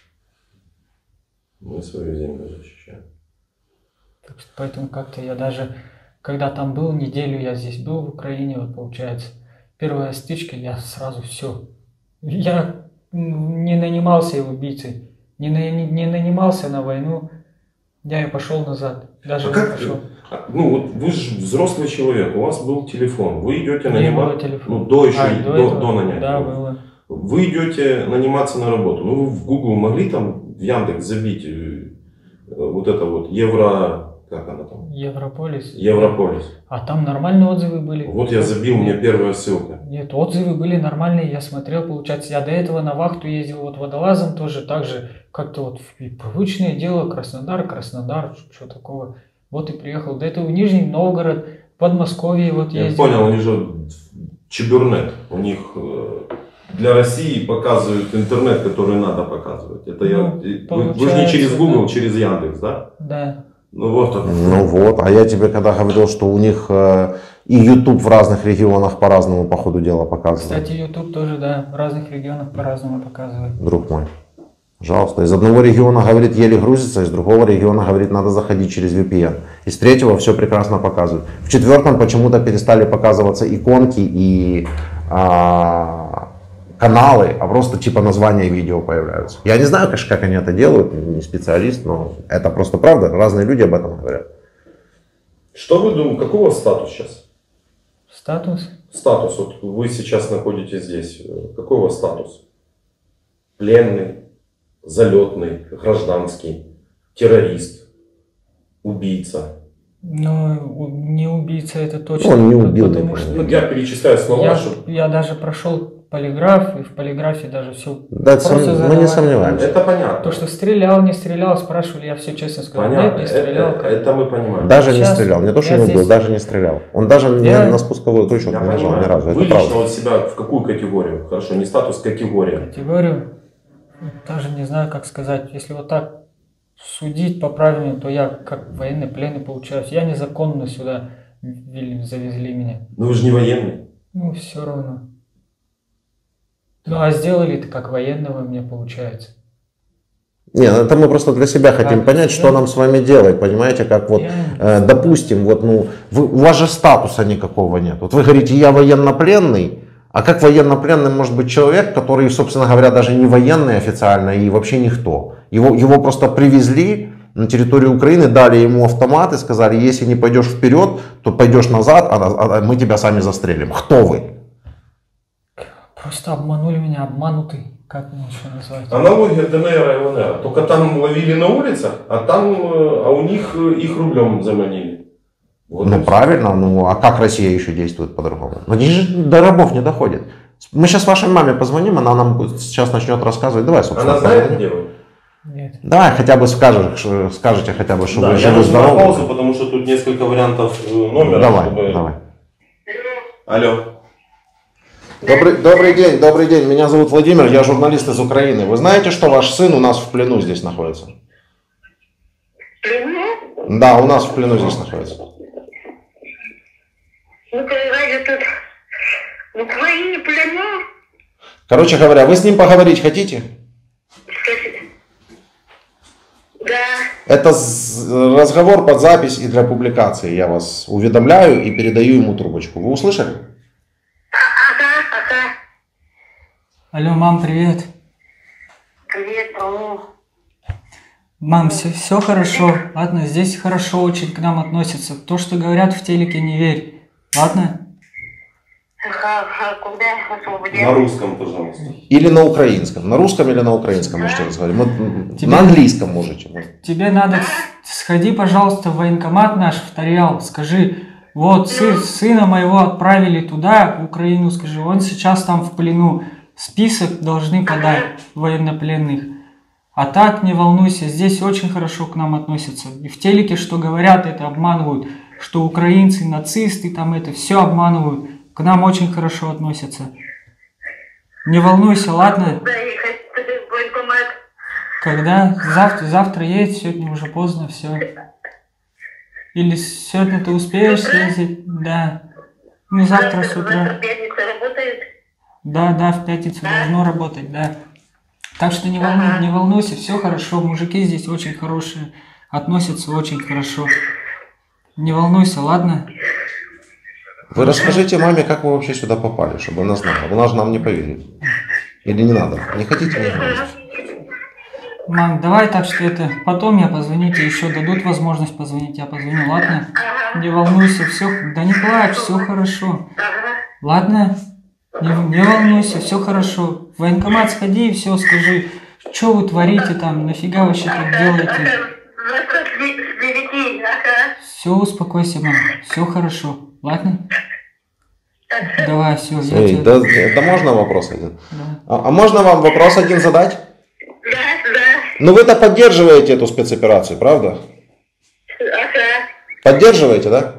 Мы свою землю защищаем. Так что поэтому как-то я даже, когда там был, неделю я здесь был в Украине, вот получается, первая стычка, я сразу все. Я не нанимался убийцей, не, на, не, не нанимался на войну, я и пошел назад. Даже а как, пошел. Ну вот вы же взрослый человек, у вас был телефон, вы идете наниматься, ну до еще, а, до, до, до, до нанятия. Да, было. Вы идете наниматься на работу, ну вы в Google могли там в Яндекс забить вот это вот Евро... Как она там? Европолис. Европолис. А там нормальные отзывы были. Вот я забил, у меня первая ссылка. Нет, отзывы были нормальные, я смотрел, получается, я до этого на вахту ездил вот водолазом тоже, так же, как-то вот привычное дело, Краснодар, Краснодар, что такого. Вот и приехал. До этого в Нижний Новгород, Подмосковье вот ездил. Я понял, у них же Чебурнет, у них для России показывают интернет, который надо показывать. Это ну, я, вы, вы же не через Google, да? Через Яндекс, да? Да. Ну вот, ну вот, а я тебе когда говорил, что у них э, и YouTube в разных регионах по-разному по ходу дела показывает. Кстати, YouTube тоже, да, в разных регионах по-разному показывает. Друг мой, пожалуйста. Из одного региона говорит еле грузится, из другого региона говорит надо заходить через ви пи эн. Из третьего все прекрасно показывает. В четвертом почему-то перестали показываться иконки и а, каналы, а просто типа названия видео появляются. Я не знаю, конечно, как они это делают, не специалист, но это просто правда, разные люди об этом говорят. Что вы думаете, какой у вас статус сейчас? Статус? Статус, вот вы сейчас находитесь здесь, какой у вас статус? Пленный, залетный, гражданский, террорист, убийца? Ну, не убийца, это точно. Он не убил, потому что я перечисляю слова, я, что... я даже прошел полиграф, и в полиграфе даже все да, сом... мы не сомневаемся. Это понятно. То, что стрелял, не стрелял, спрашивали, я все честно сказал. Понятно, Нет, не стрелял. это, это мы понимаем. Даже Сейчас не стрелял, не то, что не убил, здесь... даже не стрелял. Он даже я... не на спусковой крючок не нажал ни разу. Вы лично вот себя в какую категорию? Хорошо, не статус, категория. Категорию? Даже не знаю, как сказать. Если вот так судить по-правильному, то я как военный пленный получаюсь. Я незаконно сюда завезли меня. Ну вы же не военный. Ну все равно. Ну а сделали это как военного мне получается. Нет, это мы просто для себя хотим а, понять, что нам с вами делать, понимаете, как вот, э, допустим, вот, ну, вы, у вас же статуса никакого нет. Вот вы говорите, я военнопленный, а как военнопленным может быть человек, который, собственно говоря, даже не военный официально и вообще никто. Его, его просто привезли, на территории Украины, дали ему автомат и сказали, если не пойдешь вперед, то пойдешь назад, а мы тебя сами застрелим. Кто вы? Просто обманули меня, обманутый. Как мне еще назвать? Аналогия ДНР и ЛНР. Только там ловили на улицах, а там, а у них их рублем заманили. Вот ну правильно, ну а как Россия еще действует по-другому? Они же до рабов не доходят. Мы сейчас вашей маме позвоним, она нам сейчас начнет рассказывать. Давай, собственно. Она знает, где вы? Нет. Давай хотя бы скажешь, скажете хотя бы, что да, вы живы, здоровы. на паузу, потому что тут несколько вариантов номера. Давай, чтобы... давай. Алло. Добрый, добрый день, добрый день. Меня зовут Владимир, я журналист из Украины. Вы знаете, что ваш сын у нас в плену здесь находится? В плену? Да, у нас в плену здесь находится. Ну, говорю, тут в Украине плену? Короче говоря, вы с ним поговорить хотите? Скажите. Да. Это разговор под запись и для публикации. Я вас уведомляю и передаю ему трубочку. Вы услышали? Ага, ага. Алло, мам, привет. Привет, алло. Мам, все, все хорошо. Ладно, здесь хорошо очень к нам относятся. То, что говорят в телеке, не верь. Ладно? Ага, ага, куда освободил? На русском, пожалуйста. Или на украинском. На русском или на украинском можете разговаривать. Мы- Тебе- На английском можете. Тебе надо сходи, пожалуйста, в военкомат наш, в Торреал. Скажи, вот сы- сына моего отправили туда, в Украину, скажи, он сейчас там в плену. Список должны подать военнопленных. А так, не волнуйся, здесь очень хорошо к нам относятся. И в телеке, что говорят, это обманывают. Что украинцы, нацисты, там это все обманывают. К нам очень хорошо относятся. Не волнуйся, ладно? Куда ехать? В военкомат? Когда? Завтра, завтра едь, сегодня уже поздно, все. Или сегодня ты успеешь съездить? Да. Ну, завтра с утра. Завтра пятница работает? Да, да, в пятницу должно работать, да. Так что не, волну, не волнуйся, все хорошо. Мужики здесь очень хорошие, относятся очень хорошо. Не волнуйся, ладно? Вы расскажите маме, как вы вообще сюда попали, чтобы она знала. Она же нам не поверит. Или не надо? Не хотите, не говорите. Мам, давай так, что это потом я позвоню, тебе еще дадут возможность позвонить, я позвоню, ладно? Не волнуйся, все, да не плачь, все хорошо. Ага. Ладно? Не, не волнуйся, все хорошо. В военкомат сходи и все скажи, что вы творите там, нафига вообще так делаете? Завтра с де- с девяти, ага. Все, успокойся, мам, все хорошо, ладно? Давай, все, я Эй, тебе... да, да можно вопрос один? Да. А, а можно вам вопрос один задать? Да, да. Ну вы-то поддерживаете эту спецоперацию, правда? Ага. Поддерживаете, да?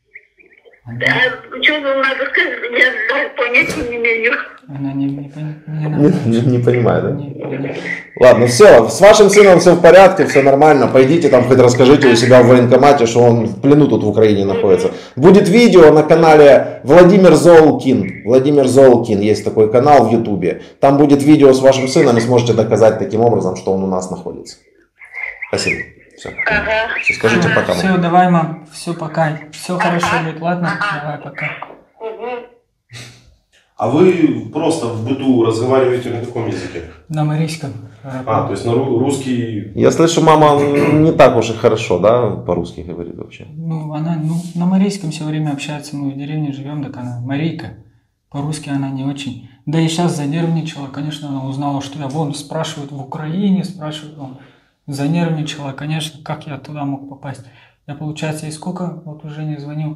А что вам надо сказать? Я даже понятия не имею. Она не, не, пон- не, Не, надо. не, не понимаю, да? Не, не. Ладно, все, с вашим сыном все в порядке, все нормально. Пойдите там хоть расскажите у себя в военкомате, что он в плену тут в Украине находится. Будет видео на канале Владимир Золкин. Владимир Золкин, есть такой канал в Ютубе. Там будет видео с вашим сыном и сможете доказать таким образом, что он у нас находится. Спасибо. Все. Ага. Все, скажите пока. Все, давай, мам, все, пока. Все хорошо будет, ладно? Давай, пока. Угу. А вы просто в быту разговариваете на каком языке? На марийском. А, то есть на ру- русский... Я слышу, мама не так уж и хорошо, да, по-русски говорит вообще. Ну, она, ну, на марийском все время общается, мы в деревне живем, так она марийка. По-русски она не очень. Да и сейчас занервничала, конечно, она узнала, что я вон спрашивают в Украине, спрашивают, он занервничала, конечно, как я туда мог попасть. Я, получается, и сколько, вот уже не звоню,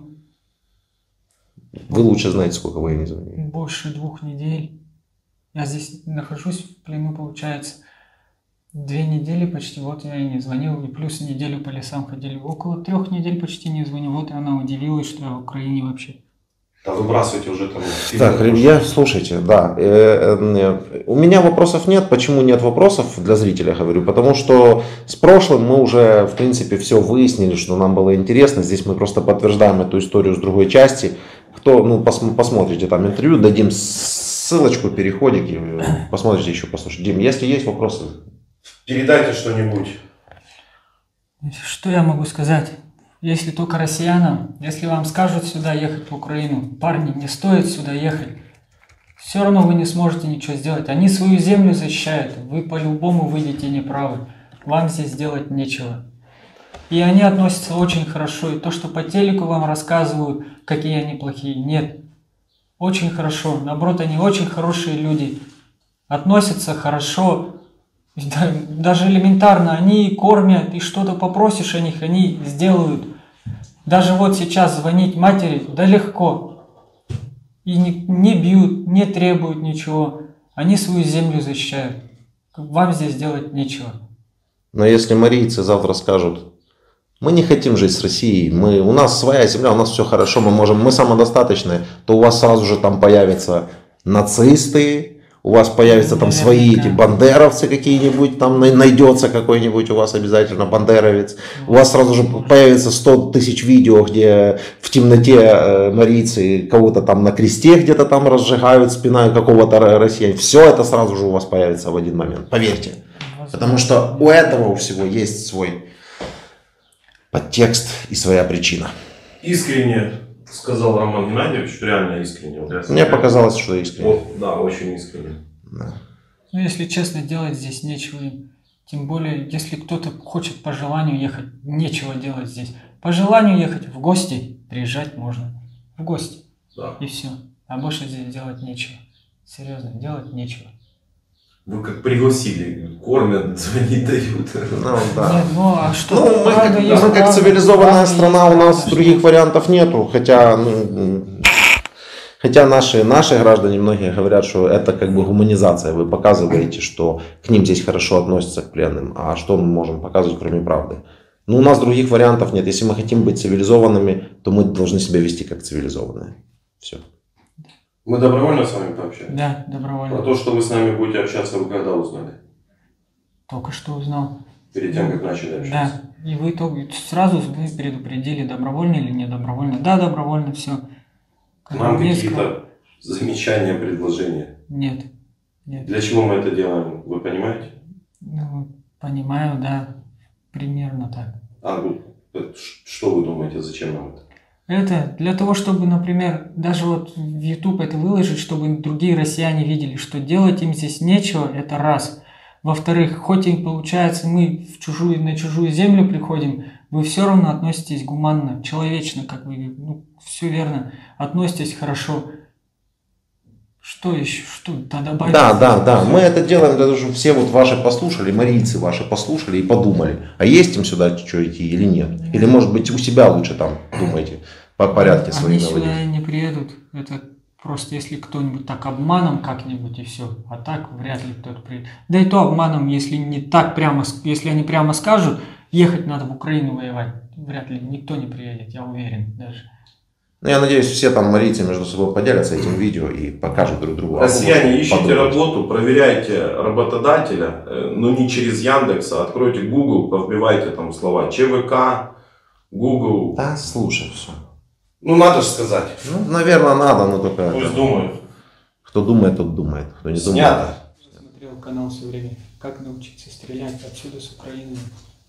Вы лучше знаете, сколько вы не звонили. больше двух недель. Я здесь нахожусь в плену, получается, две недели почти, вот я и не звонил, и плюс неделю по лесам ходили. Около трех недель почти не звоню, вот и она удивилась, что я в Украине вообще. Да выбрасывайте уже там... Так, я, слушайте, да, э, э, у меня вопросов нет. Почему нет вопросов, для зрителя говорю? Потому что с прошлым мы уже, в принципе, все выяснили, что нам было интересно. Здесь мы просто подтверждаем эту историю с другой части. Кто, ну, пос, посмотрите там интервью, дадим ссылочку, переходите, посмотрите еще, послушайте. Дим, если есть вопросы... Передайте что-нибудь. Что я могу сказать? Если только россиянам, если вам скажут сюда ехать в Украину, парни, не стоит сюда ехать. Все равно вы не сможете ничего сделать. Они свою землю защищают, вы по-любому выйдете неправы. Вам здесь делать нечего. И они относятся очень хорошо. И то, что по телеку вам рассказывают, какие они плохие, нет. Очень хорошо. Наоборот, они очень хорошие люди. Относятся хорошо. Даже элементарно. Они кормят, и что-то попросишь о них, они сделают. Даже вот сейчас звонить матери, да легко. И не, не бьют, не требуют ничего. Они свою землю защищают. Вам здесь делать нечего. Но если марийцы завтра скажут: мы не хотим жить с Россией, мы, у нас своя земля, у нас все хорошо, мы можем, мы самодостаточные, то у вас сразу же там появятся нацисты, у вас появятся там свои эти бандеровцы какие-нибудь, там найдется какой-нибудь у вас обязательно бандеровец. У вас сразу же появится сто тысяч видео, где в темноте э, марийцы кого-то там на кресте где-то там разжигают, спина какого-то россиянина. Все это сразу же у вас появится в один момент, поверьте. Потому что у этого у всего есть свой подтекст и своя причина. Искренне сказал Роман Геннадьевич, реально искренне. Вот Мне показалось, что искренне. Вот, да, очень искренне. Да. Ну, если честно, делать здесь нечего. Тем более, если кто-то хочет по желанию ехать, нечего делать здесь. По желанию ехать в гости, приезжать можно. В гости. Да. И все. А больше здесь делать нечего. Серьезно, делать нечего. Вы как пригласили, кормят, звонить дают. Ну, да. Нет, ну а что? Ну, мы, как, есть, мы как правда, цивилизованная правда страна, есть, у нас правда, других что? вариантов нету. Хотя, ну, хотя наши, наши граждане многие говорят, что это как бы гуманизация. Вы показываете, что к ним здесь хорошо относятся, к пленным. А что мы можем показывать, кроме правды? Ну, у нас других вариантов нет. Если мы хотим быть цивилизованными, то мы должны себя вести как цивилизованные. Все. Мы добровольно с вами пообщались? Да, добровольно. Про то, что вы с нами будете общаться, вы когда узнали? Только что узнал. Перед тем, как начали общаться? Да. И вы итоге сразу вы предупредили, добровольно или не добровольно. Да, добровольно, все. К нам какие-то замечания, предложения? Нет. Нет. Для чего мы это делаем, вы понимаете? Ну, понимаю, да. Примерно так. А ну, что вы думаете, зачем нам это? Это для того, чтобы, например, даже вот в YouTube это выложить, чтобы другие россияне видели, что делать им здесь нечего, это раз. Во-вторых, хоть и получается мы в чужую, на чужую землю приходим, вы все равно относитесь гуманно, человечно, как вы, ну, все верно, относитесь хорошо. Что еще? Что? Да, добавить? Да, да, да. Мы это делаем для того, чтобы все вот ваши послушали, марийцы ваши послушали и подумали, а есть им сюда что идти или нет? Или может быть у себя лучше там думаете, по порядке своей Они наводить? сюда не приедут. Это просто если кто-нибудь так обманом как-нибудь и все. А так вряд ли кто-то приедет. Да и то обманом, если не так прямо, если они прямо скажут, ехать надо в Украину воевать. Вряд ли никто не приедет, я уверен даже. Ну, я надеюсь, все там марийцы между собой поделятся этим видео и покажут друг другу. Россияне, ищите подумать. работу, проверяйте работодателя, но не через Яндекс, а откройте Google, повбивайте там слова ЧВК, Google. Да, слушай, все. Ну, надо же сказать. Ну, наверное, надо, но только... Пусть это, думают. Кто думает, тот думает. Кто не Снято. Я смотрел канал все время, как научиться стрелять отсюда с Украины.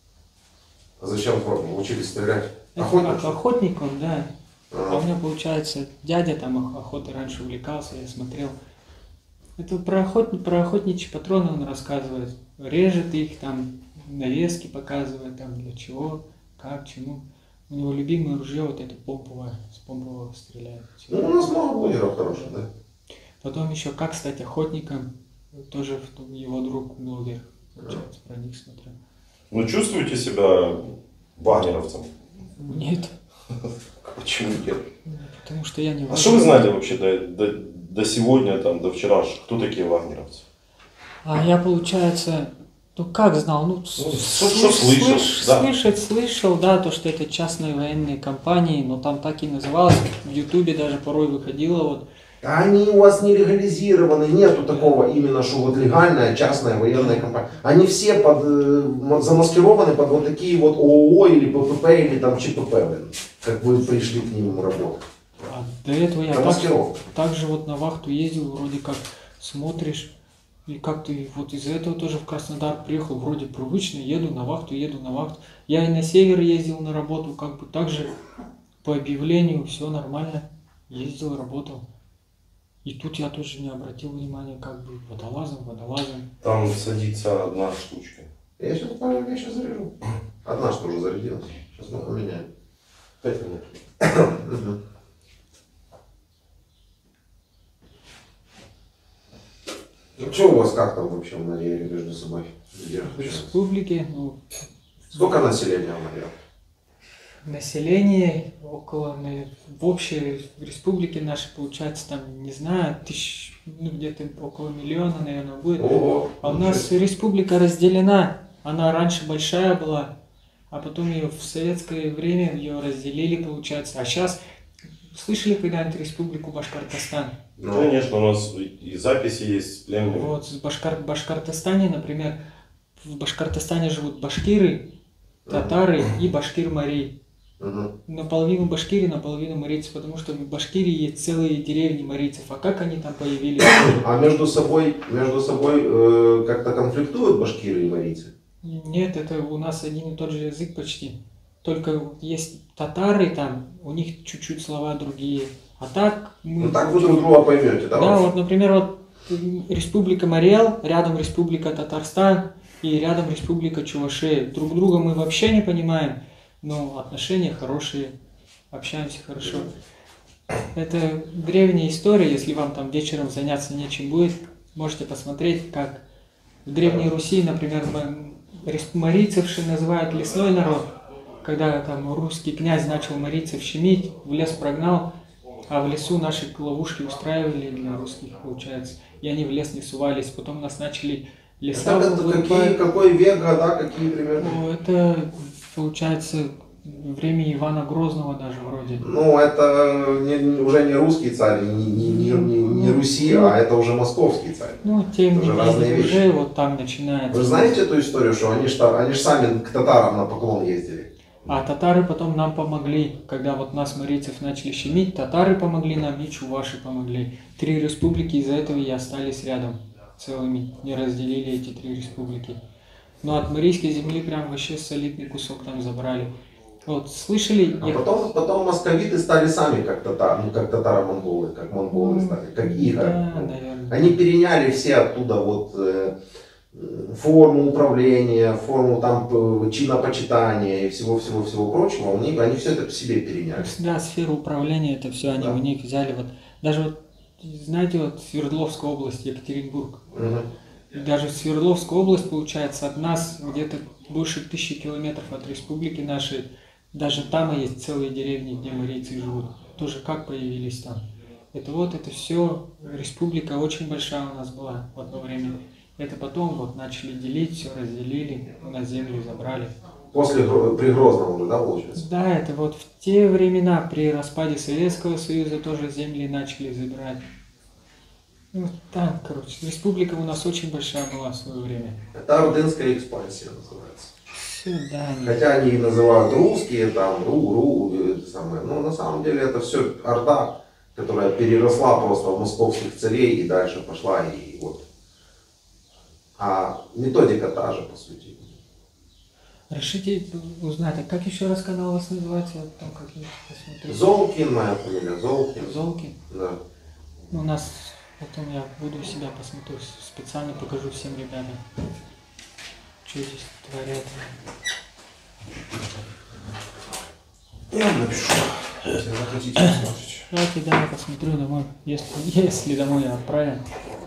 А зачем форму? Учились стрелять? Охотник? Охотником, да. А. А у меня, получается, дядя там охотой раньше увлекался, я смотрел. Это про, охотни, про охотничьи патроны он рассказывает. Режет их, там, навески показывает, там, для чего, как, чему. У него любимое ружье вот это помповое, с помпового стреляет. Ну, у нас много блогеров хороших, да? Потом еще как стать охотником, тоже его друг блогер, получается, про них смотрел. Ну, чувствуете себя вагнеровцем? Нет. Почему нет? Потому что я не А что вы знали вообще до, до, до сегодня, там, до вчера, кто такие вагнеровцы? А я, получается, ну как знал, ну, ну что, что слышал, слыш, да. слышать слышал, да, то, что это частные военные компании, но там так и называлось, в Ютубе даже порой выходило вот. Они у вас не легализированы, нету такого именно, что вот легальная частная военная компания. Они все под, э, замаскированы под вот такие вот ООО или ППП или там ЧПП, блин, как вы пришли к ним работать. А до этого я так, так же вот на вахту ездил, вроде как смотришь, и как ты вот из-за этого тоже в Краснодар приехал, вроде привычно, еду на вахту, еду на вахту. Я и на север ездил на работу, как бы так же по объявлению, все нормально, ездил, работал. И тут я тоже не обратил внимания, как бы водолазом, водолазом. Там садится одна штучка. Я сейчас, я сейчас заряжу. Одна что уже зарядилась. Сейчас мы поменяем. Пять минут. Ну что у вас, как там вообще в Марьере между собой? Где В республике, ну, Сколько населения в Марьере? население около, на- в общей республике нашей получается там, не знаю, тысяч, ну где-то около миллиона, наверное, будет. О, А у нас республика разделена, она раньше большая была, а потом ее в советское время ее разделили, получается. А сейчас, слышали когда-нибудь республику Башкортостан? ну, Конечно, у нас и записи есть с пленными. Вот в Башкар... Башкортостане, например, в Башкортостане живут башкиры, татары и башкир-мари. мгм. Наполовину башкири, наполовину марийцев, потому что в Башкирии есть целые деревни марийцев. А как они там появились? А между собой, между собой э, как-то конфликтуют башкиры и марийцы? Нет, это у нас один и тот же язык почти. Только вот есть татары там, у них чуть-чуть слова другие. А так мы... Ну так вы друг друга поймете, да? Да, вообще? вот, например, вот республика Мариэл, рядом республика Татарстан и рядом республика Чувашия. Друг друга мы вообще не понимаем, но отношения хорошие, общаемся хорошо. Это древняя история, если вам там вечером заняться нечем будет, можете посмотреть, как в Древней Руси, например, ма- рес- марийцев называют лесной народ. Когда там русский князь начал марийцев щемить, в лес прогнал, а в лесу наши ловушки устраивали для русских, получается. И они в лес не сувались. Потом нас начали леса Это, это какие, вырубать. какой век, года, какие примерно? Ну, это, получается, время Ивана Грозного даже вроде. Ну, это не- уже не русский царь, не, не, не, не- не Руси, а это уже московский царь. Ну, тем не Это же разные менее, вещи. уже вот там начинается. Вы же знаете эту историю, что они ж они ж сами к татарам на поклон ездили? А татары потом нам помогли, когда вот нас, марийцев, начали щемить, татары помогли нам и чуваши помогли. Три республики из-за этого и остались рядом целыми, не разделили эти три республики. Но от марийской земли прям вообще солидный кусок там забрали. Вот, слышали? А я- потом, потом московиты стали сами как татар, ну как татаро-монголы, как монголы стали, как иго. Да, Ну, наверное. Они переняли все оттуда вот э, форму управления, форму там э, чинопочитания и всего-всего-всего прочего. У них, они все это в себе переняли. Да, сферу управления, это все они Да. у них взяли. Вот, даже вот, знаете, вот Свердловская область, Екатеринбург. Мгм. Даже Свердловская область, получается, от нас где-то больше тысячи километров от республики нашей. Даже там есть целые деревни, где марийцы живут. Тоже как появились там. Это вот, это все, республика очень большая у нас была в одно время. Это потом вот начали делить, все разделили, у нас землю забрали. После Гро- при Грозном уже, да, получается? Да, это вот в те времена, при распаде Советского Союза тоже земли начали забирать. Ну, там, короче, республика у нас очень большая была в свое время. Это ордынская экспансия называется. Все, да, они- Хотя они их называют русские, там, ру, ру, это самое. Но на самом деле это все орда, которая переросла просто в московских царей и дальше пошла и вот. А методика та же, по сути. Решите узнать, а как еще раз канал у вас называется? Я там как-нибудь посмотрю. Золкин, моя фамилия, Золкин. Золки. Да. Ну, у нас, потом я буду у себя посмотрю, специально покажу всем ребятам, что здесь творят. Я вам напишу, если захотите посмотреть. Давайте, да, я посмотрю домой, если, если домой я отправят.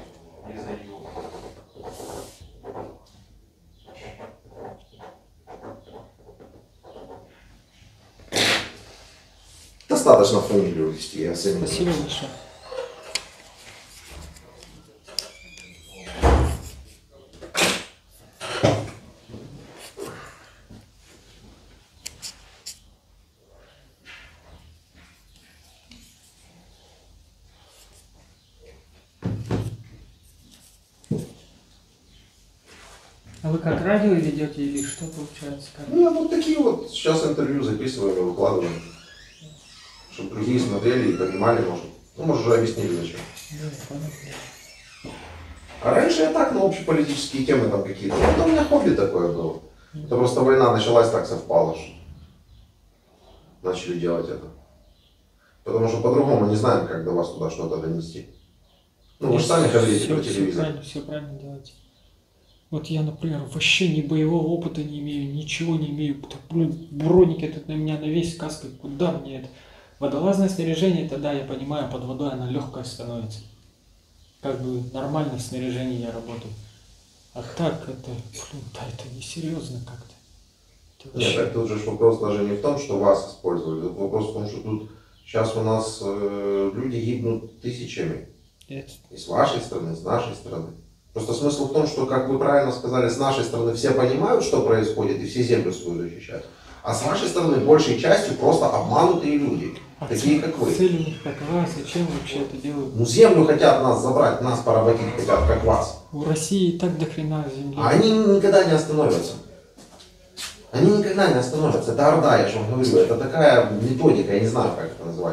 Достаточно фамилию ввести, я сами. Спасибо большое. А вы как радио ведете или что получается? Как? Ну, вот такие вот сейчас интервью записываем и выкладываем. Чтобы другие смотрели и понимали, может. Ну, может, уже объяснили зачем. Да, я понял. А раньше я так на общеполитические темы там какие-то. Ну, это у меня хобби такое было. Это просто война началась, так совпало, что начали делать это. Потому что по-другому не знаем, как до вас туда что-то донести. Ну, вы же сами говорите Все- про все телевизор. правильно, все правильно делаете. Вот я, например, вообще ни боевого опыта не имею, ничего не имею. Блин, броник этот на меня на весь каска, куда мне это? Водолазное снаряжение, тогда я понимаю, под водой оно легкое становится. Как бы нормально в снаряжении я работаю. А так это, блин, да это несерьезно как-то. Это Нет, вообще- так тут же ж вопрос даже не в том, что вас использовали. Тут вопрос в том, что тут сейчас у нас э, люди гибнут тысячами. это- И с вашей стороны, и с нашей стороны. Просто смысл в том, что, как вы правильно сказали, с нашей стороны все понимают, что происходит, и все землю свою защищают. А с вашей стороны, большей частью, просто обманутые люди, А такие цель- как вы. Цель у них какова, зачем вообще это делают? Ну, землю хотят нас забрать, нас поработить хотят, как вас. У России и так до хрена земли. А они никогда не остановятся. Они никогда не остановятся. Это орда, я же вам говорю. Это такая методика, я не знаю, как это назвать.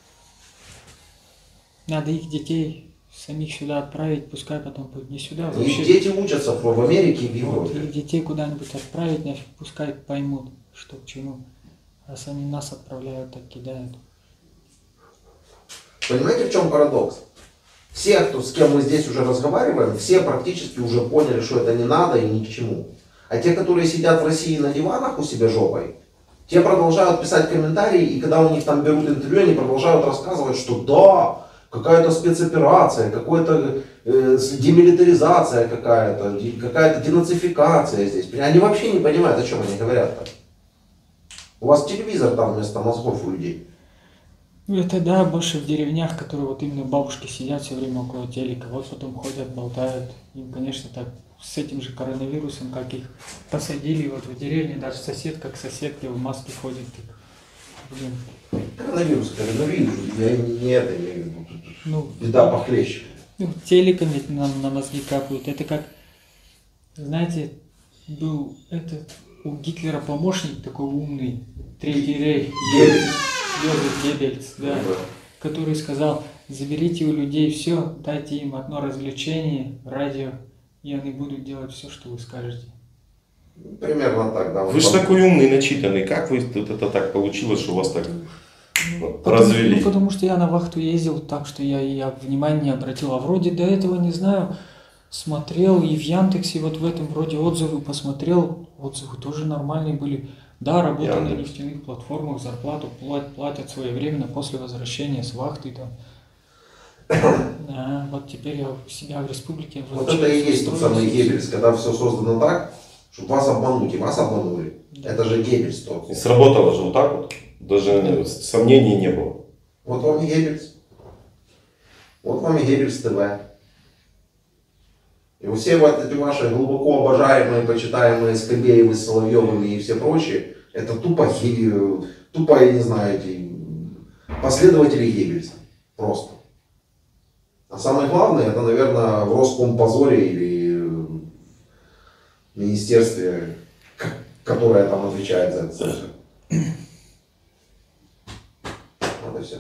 Надо их детей самих сюда отправить, пускай потом пойдут не сюда. И Вообще, дети учатся в в Америке и в вот, Европе. их детей куда-нибудь отправить, нафиг, пускай поймут, что к чему. Раз они нас отправляют, так кидают. Понимаете, в чем парадокс? Все, кто, с кем мы здесь уже разговариваем, все практически уже поняли, что это не надо и ни к чему. А те, которые сидят в России на диванах у себя жопой, те продолжают писать комментарии, и когда у них там берут интервью, они продолжают рассказывать, что да, какая-то спецоперация, какая-то э, демилитаризация какая-то, де- какая-то денацификация здесь. Они вообще не понимают, о чем они говорят-то. У вас телевизор там вместо мозгов у людей. Ну это да, больше в деревнях, которые вот именно бабушки сидят все время около телека, вот потом ходят, болтают. Им, конечно, так с этим же коронавирусом, как их посадили вот в деревне, даже сосед как сосед, где в маске ходит. Так, блин. Коронавирус, коронавирус, я не это имею в виду. Тут Ну, беда похлеще. ну, телеками нам на мозги капают. Это как, знаете, был этот у Гитлера помощник такой умный, Третий рейх, Геббельс. Йозеф Геббельс, да, Да. который сказал, заберите у людей все, дайте им одно развлечение, радио, и они будут делать все, что вы скажете. Примерно так, да. Вы же такой умный, начитанный. Как вы тут это так получилось, что вас так Ну, развели? Потому, ну, потому что я на вахту ездил, так что я, я внимания не обратил. А вроде до этого, не знаю, смотрел и в Яндексе вот в этом вроде отзывы посмотрел. Отзывы тоже нормальные были. Да, работа на Яндекс. нефтяных платформах, зарплату платят, платят своевременно после возвращения с вахты. Там. А, вот теперь я у себя в республике. Вот это и есть тот самый Геббельс, когда все создано так, чтобы вас обмануть, и вас обманули. Да. Это же Геббельс тот. И сработало же вот так вот. Даже сомнений не было. Вот вам и Геббельс. Вот вам и Геббельс ТВ. И все вот эти ваши глубоко обожаемые, почитаемые Скобеевы, Соловьевыми и все прочие, это тупо, Ге- тупо, я не знаю, эти последователи Геббельса. Просто. А самое главное, это, наверное, в Роскомпозоре или в министерстве, к- которое там отвечает за это. Вот и все.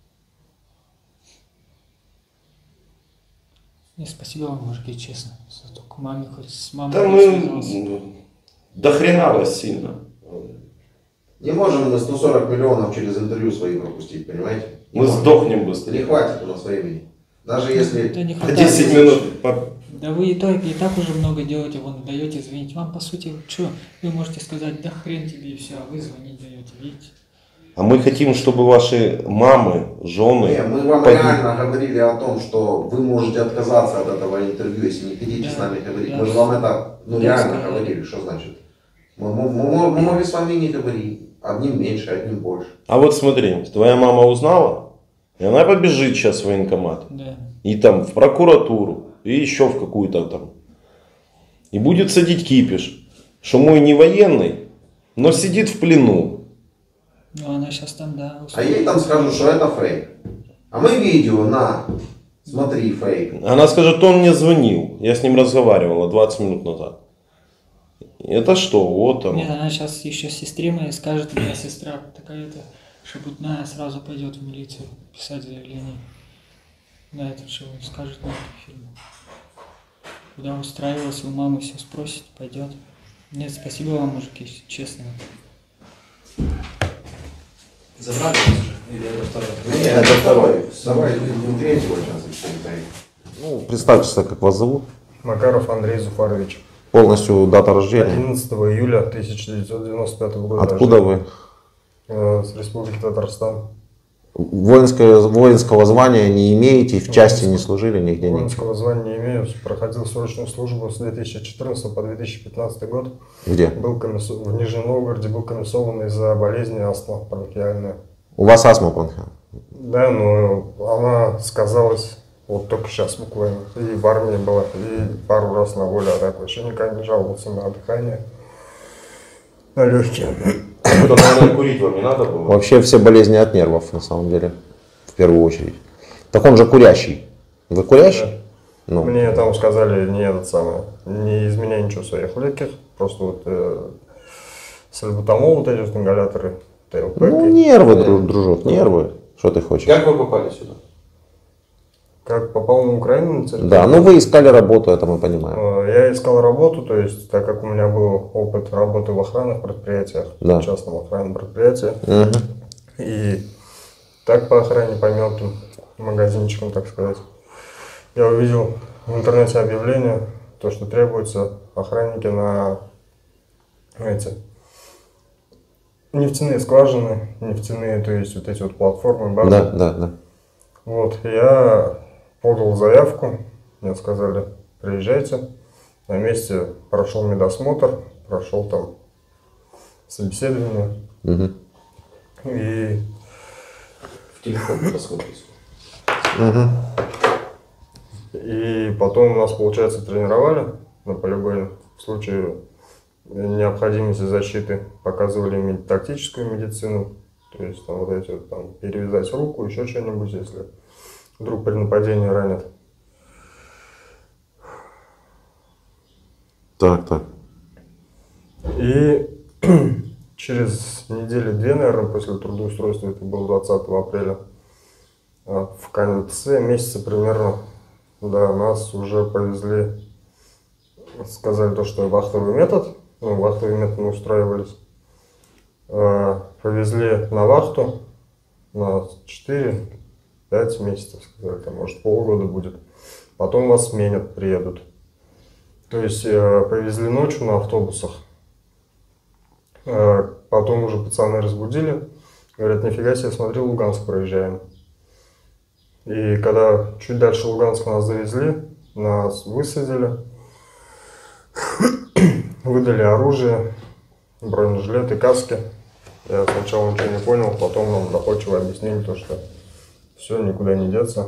Не, спасибо вам, мужики, честно. Зато к маме хоть с мамой Да не связался. мы до хрена вас сильно. Не можем мы сто сорок миллионов через интервью свои пропустить, понимаете? Не Мы можем. сдохнем Не быстрее. хватит у нас времени. Даже если... Да не По хватает. десять минут. по- Да вы и так, и так уже много делаете, вон даете звонить. Вам по сути, что, вы можете сказать, да хрен тебе и все, а вы звонить даете, видите? А мы хотим, чтобы ваши мамы, жены... Не, мы вам погибли. реально говорили о том, что вы можете отказаться от этого интервью, если не хотите Да, с нами говорить. да. Мы же вам это ну, Да, реально сказали. говорили, что значит. Мы, мы- мы- мы могли с вами не говорить. Одним меньше, одним больше. А вот смотри, твоя мама узнала, и она побежит сейчас в военкомат. Да. И там в прокуратуру, и еще в какую-то там. И будет садить кипиш, что мой не военный, но сидит в плену. Ну она сейчас там, да. А ей там скажут, что это фейк. А мы видео, на, смотри, фейк. Она скажет, он мне звонил, я с ним разговаривала двадцать минут назад. Это что, вот там. Нет, она сейчас еще сестре моей скажет, моя сестра такая-то шебутная, сразу пойдет в милицию писать заявление. На этот что скажет на эту фирму. Куда устраивалась, у мамы все спросит, пойдет. Нет, спасибо вам, мужики, честно. Забрали уже? Или это второй? Нет, это второй. Давай, не третьего сейчас еще не третий. Ну, представьтесь, как вас зовут. Макаров Андрей Зуфарович. Полностью дата рождения? одиннадцатого июля тысяча девятьсот девяносто пятого года. Откуда вы? Э, С Республики Татарстан. Воинское, воинского звания не имеете, в части не служили нигде? Воинского звания не имею. Проходил срочную службу с две тысячи четырнадцатого по две тысячи пятнадцатый год. Где? Был комиссо... В Нижнем Новгороде был комиссован из-за болезни астма бронхиальная. У вас астма бронхиальная? Да, но она сказалась вот только сейчас буквально. И в армии была, и пару раз на воле, а так вообще никак не жаловался на дыхание, на легкие. Это, наверное, курить вам не надо было? Вообще все болезни от нервов, на самом деле, в первую очередь. Так он же курящий. Вы курящий? Да. Ну. Мне там сказали, не этот самый, не изменяй ничего в своих легких, просто вот э, сальбутамол, вот эти вот ингаляторы, ТЛП. Ну, нервы, друж, дружок, нервы. Что ты хочешь? Как вы попали сюда? Как попал на Украину? На территорию? Да, ну вы искали работу, это мы понимаем. Я искал работу, то есть, так как у меня был опыт работы в охранных предприятиях, Да. в частном охранном предприятии, Угу. и так по охране, по мелким магазинчикам, так сказать, я увидел в интернете объявление, то, что требуются охранники на эти нефтяные скважины, нефтяные, то есть вот эти вот платформы, базы. Да, да, да. Вот, я подал заявку, мне сказали, приезжайте. На месте прошел медосмотр, прошел там собеседование. Угу. И, В телефон посмотрите. Угу. и потом нас, получается, тренировали на полигоне. В случае необходимости защиты показывали мед- тактическую медицину. То есть там вот эти вот, там, перевязать руку, еще что-нибудь, если вдруг при нападении ранят. Так, так. И через недели-две, наверное, после трудоустройства, это было двадцатого апреля, а, в конце месяца примерно, да, нас уже повезли, сказали то, что вахтовый метод, ну, вахтовый метод мы устраивались, а, повезли на вахту на четыре-пять месяцев, сказали, там, может, полгода будет. Потом вас сменят, приедут. То есть э, повезли ночью на автобусах. Э, потом уже пацаны разбудили. Говорят, нифига себе, смотри, Луганск проезжаем. И когда чуть дальше Луганска нас завезли, нас высадили, выдали оружие, бронежилеты, каски. Я сначала ничего не понял, потом нам доходчиво объяснили то, что все, никуда не деться.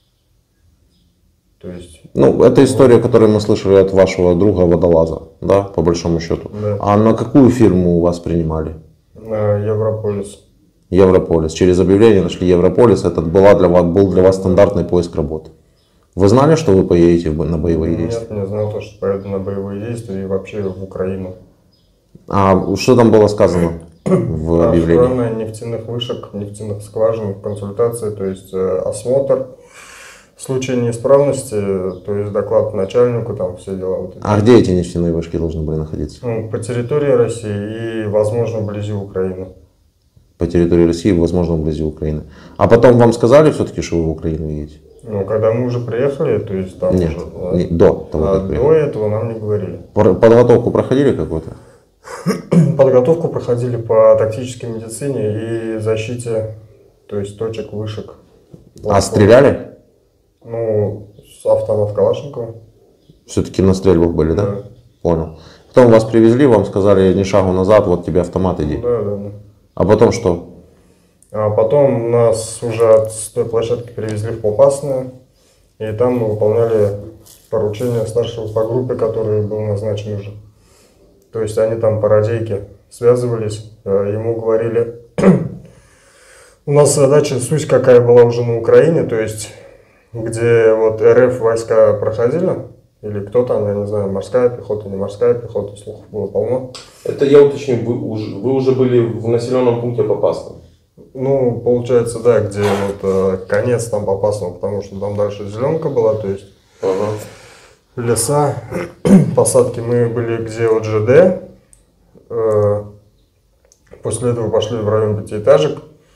То есть... Ну, это история, которую мы слышали от вашего друга водолаза, да, по большому счету. Да. А на какую фирму у вас принимали? На Европолис. Европолис. Через объявление нашли Европолис. Это была для вас, был для вас стандартный поиск работы. Вы знали, что вы поедете на боевые действия? Нет, не знал то, что поеду на боевые действия и вообще в Украину. А что там было сказано в объявлении? Охрана нефтяных вышек, нефтяных скважин, консультации, то есть э, осмотр. В случае неисправности, то есть доклад начальнику, там все дела. Вот эти. А где эти нефтяные вышки должны были находиться? Ну, по территории России и, возможно, вблизи Украины. По территории России, возможно, вблизи Украины. А потом вам сказали все-таки, что вы в Украину едете? Ну, когда мы уже приехали, то есть там Нет, уже... не, до того, а как приехали. до этого нам не говорили. Пор- Подготовку проходили какую-то? Подготовку проходили по тактической медицине и защите, то есть точек, вышек. А стреляли? Ну, с автомат Калашникова. Все-таки на стрельбах были, да? Да. Понял. Потом вас привезли, вам сказали, ни шагу назад, вот тебе автомат, иди. Да, да, да. А потом что? А потом нас уже от с той площадки перевезли в Попасную, и там мы выполняли поручение старшего по группе, который был назначен уже. То есть они там по радейке связывались, ему говорили, у нас задача, суть какая была уже на Украине, то есть где вот РФ войска проходили, или кто там, я не знаю, морская пехота, не морская пехота, слухов было полно. Это я уточню, вы уже, вы уже были в населенном пункте Попасного? Ну, получается, да, где вот э, конец там Попасного, потому что там дальше зеленка была, то есть Ага. леса, посадки. Мы были где вот ЖД, э, после этого пошли в район пятиэтажек,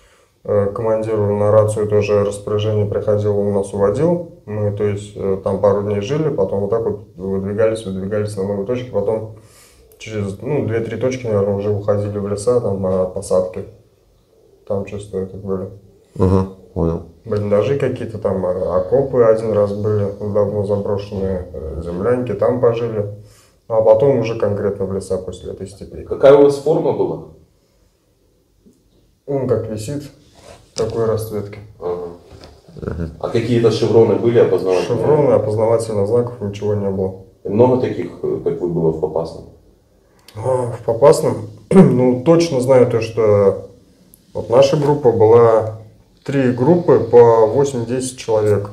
командиру на рацию тоже распоряжение приходило, он нас уводил. Мы, то есть, там пару дней жили, потом вот так вот выдвигались, выдвигались на новые точки, потом через, ну, две-три точки, наверное, уже уходили в леса, там, на посадки. Там чувствую, как были. Угу, понял. Блиндажи какие-то там, окопы один раз были, давно заброшенные, землянки, там пожили. А потом уже конкретно в леса после этой степи. Какая у вас форма была? Он как висит, такой расцветки. Ага. Ага. А какие-то шевроны были опознавательные? Шевроны, опознавательных знаков, ничего не было. И много таких, как вы, было в Попасном? А, в Попасном? Ну, точно знаю то, что вот наша группа была три группы по восемь-десять человек.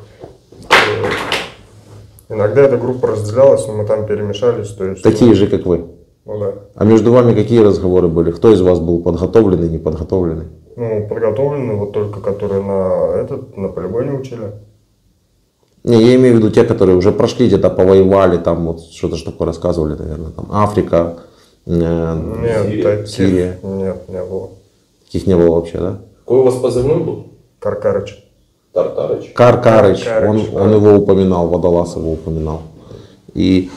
Иногда эта группа разделялась, но мы там перемешались. То есть, Такие же, как вы? Ну да. А между вами какие разговоры были? Кто из вас был подготовленный, неподготовленный? Ну, подготовленный, вот только которые на этот, на полигоне учили. Не, я имею в виду те, которые уже прошли, где-то повоевали, там вот что-то ж такое рассказывали, наверное, там Африка, э, Нет, Сирия. таких, Сирия. Нет, не было. Таких не было вообще, да? Какой у вас позывной был? Каркарыч. Тартарыч? Каркарыч, Каркарыч, он, да. он его упоминал, Водолаз его упоминал. И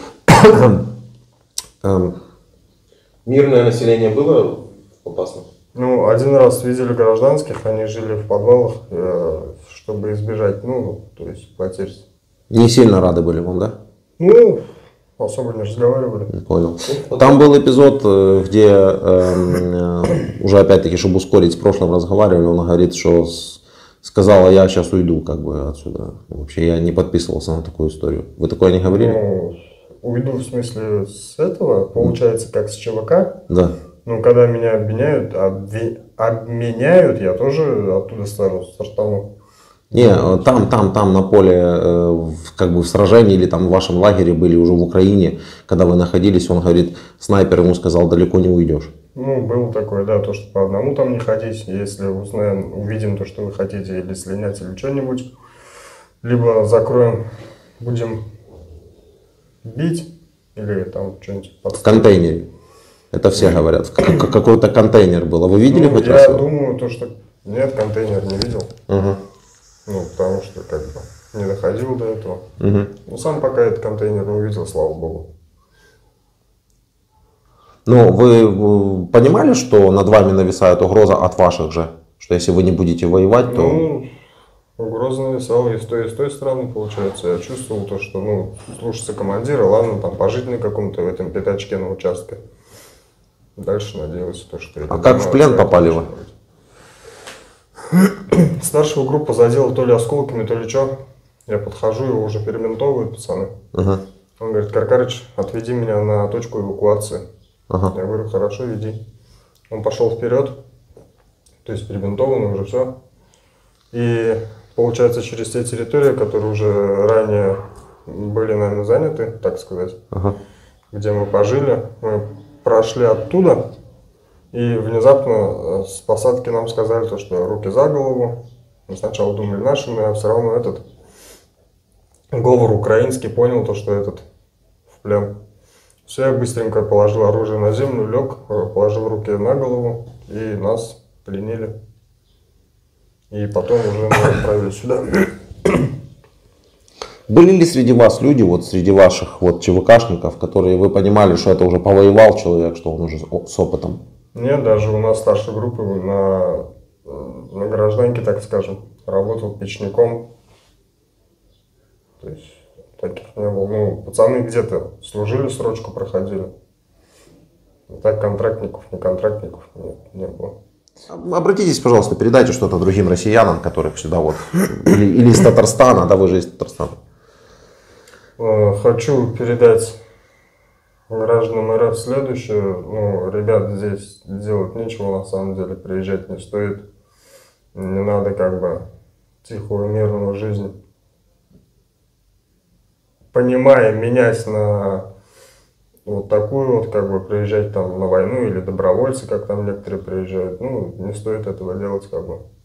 эм, Мирное население было в Попасном? Ну, один раз видели гражданских, они жили в подвалах, э, чтобы избежать, ну, то есть потерь. не сильно рады были вам, да? Ну, особо не разговаривали. Понял. Там был эпизод, э, где э, э, уже опять-таки, чтобы ускорить, с прошлым разговаривали, он говорит, что с- сказала, я сейчас уйду как бы отсюда. Вообще я не подписывался на такую историю. Вы такое не говорили? Ну, уйду в смысле с этого, получается, как с ЧВК. Да. Ну, когда меня обвиняют, обви- обменяют, я тоже оттуда стару, стартану. Не, э, там, там, там на поле, э, в- как бы в сражении или там в вашем лагере были уже в Украине, когда вы находились, он говорит, снайпер ему сказал, далеко не уйдешь. Ну, было такое, да, то, что по одному там не ходить, если узнаем, увидим то, что вы хотите, или слинять, или что-нибудь, либо закроем, будем бить, или там что-нибудь В подставить. контейнере. Это все говорят. К- к- Какой-то контейнер был. А вы видели Ну, хоть я раз его? думаю, то, что нет, контейнер не видел, Мгм. ну, потому что как бы не доходил до этого. Мгм. Ну, сам пока этот контейнер не увидел, слава богу. Ну, вы э, понимали, что над вами нависает угроза от ваших же? Что если вы не будете воевать, то... Ну, угроза нависала и с той, и с той стороны, получается. Я чувствовал то, что, ну, слушаться командира, ладно, там, пожить на каком-то в этом пятачке на участке. Дальше надеялся, то, что... это А как в не плен надо, попали это вы? очень. Старшего группа задела то ли осколками, то ли что. Я подхожу, его уже перебинтовывают, пацаны. Ага, Он говорит, Каркарыч, отведи меня на точку эвакуации. ага. Я говорю, хорошо, веди. Он пошел вперед, то есть перебинтован уже все. И получается, через те территории, которые уже ранее были нами заняты, так сказать, Ага. где мы пожили, мы прошли оттуда, и внезапно э, с посадки нам сказали, то, что руки за голову. Мы сначала думали нашими, а все равно этот говор украинский понял, то, что этот в плен. Все, я быстренько положил оружие на землю, лег, положил руки на голову, и нас пленили. И потом уже мы отправили сюда. Были ли среди вас люди, вот среди ваших вот ЧВКшников, которые вы понимали, что это уже повоевал человек, что он уже с о- с опытом? Нет, даже у нас старшей группы на, на гражданке, так скажем, работал печником. То есть таких не было. Ну, пацаны где-то служили, срочку проходили. Так контрактников, не контрактников нет, не было. Обратитесь, пожалуйста, передайте что-то другим россиянам, которых сюда вот, или, или из Татарстана, да, вы же из Татарстана. Э, Хочу передать гражданам РФ следующее. Ну, ребят, здесь делать нечего, на самом деле, приезжать не стоит. Не надо как бы тихую, мирную жизнь, понимая, менять на вот такую вот, как бы, приезжать там на войну или добровольцы, как там некоторые приезжают. Ну, не стоит этого делать, как бы.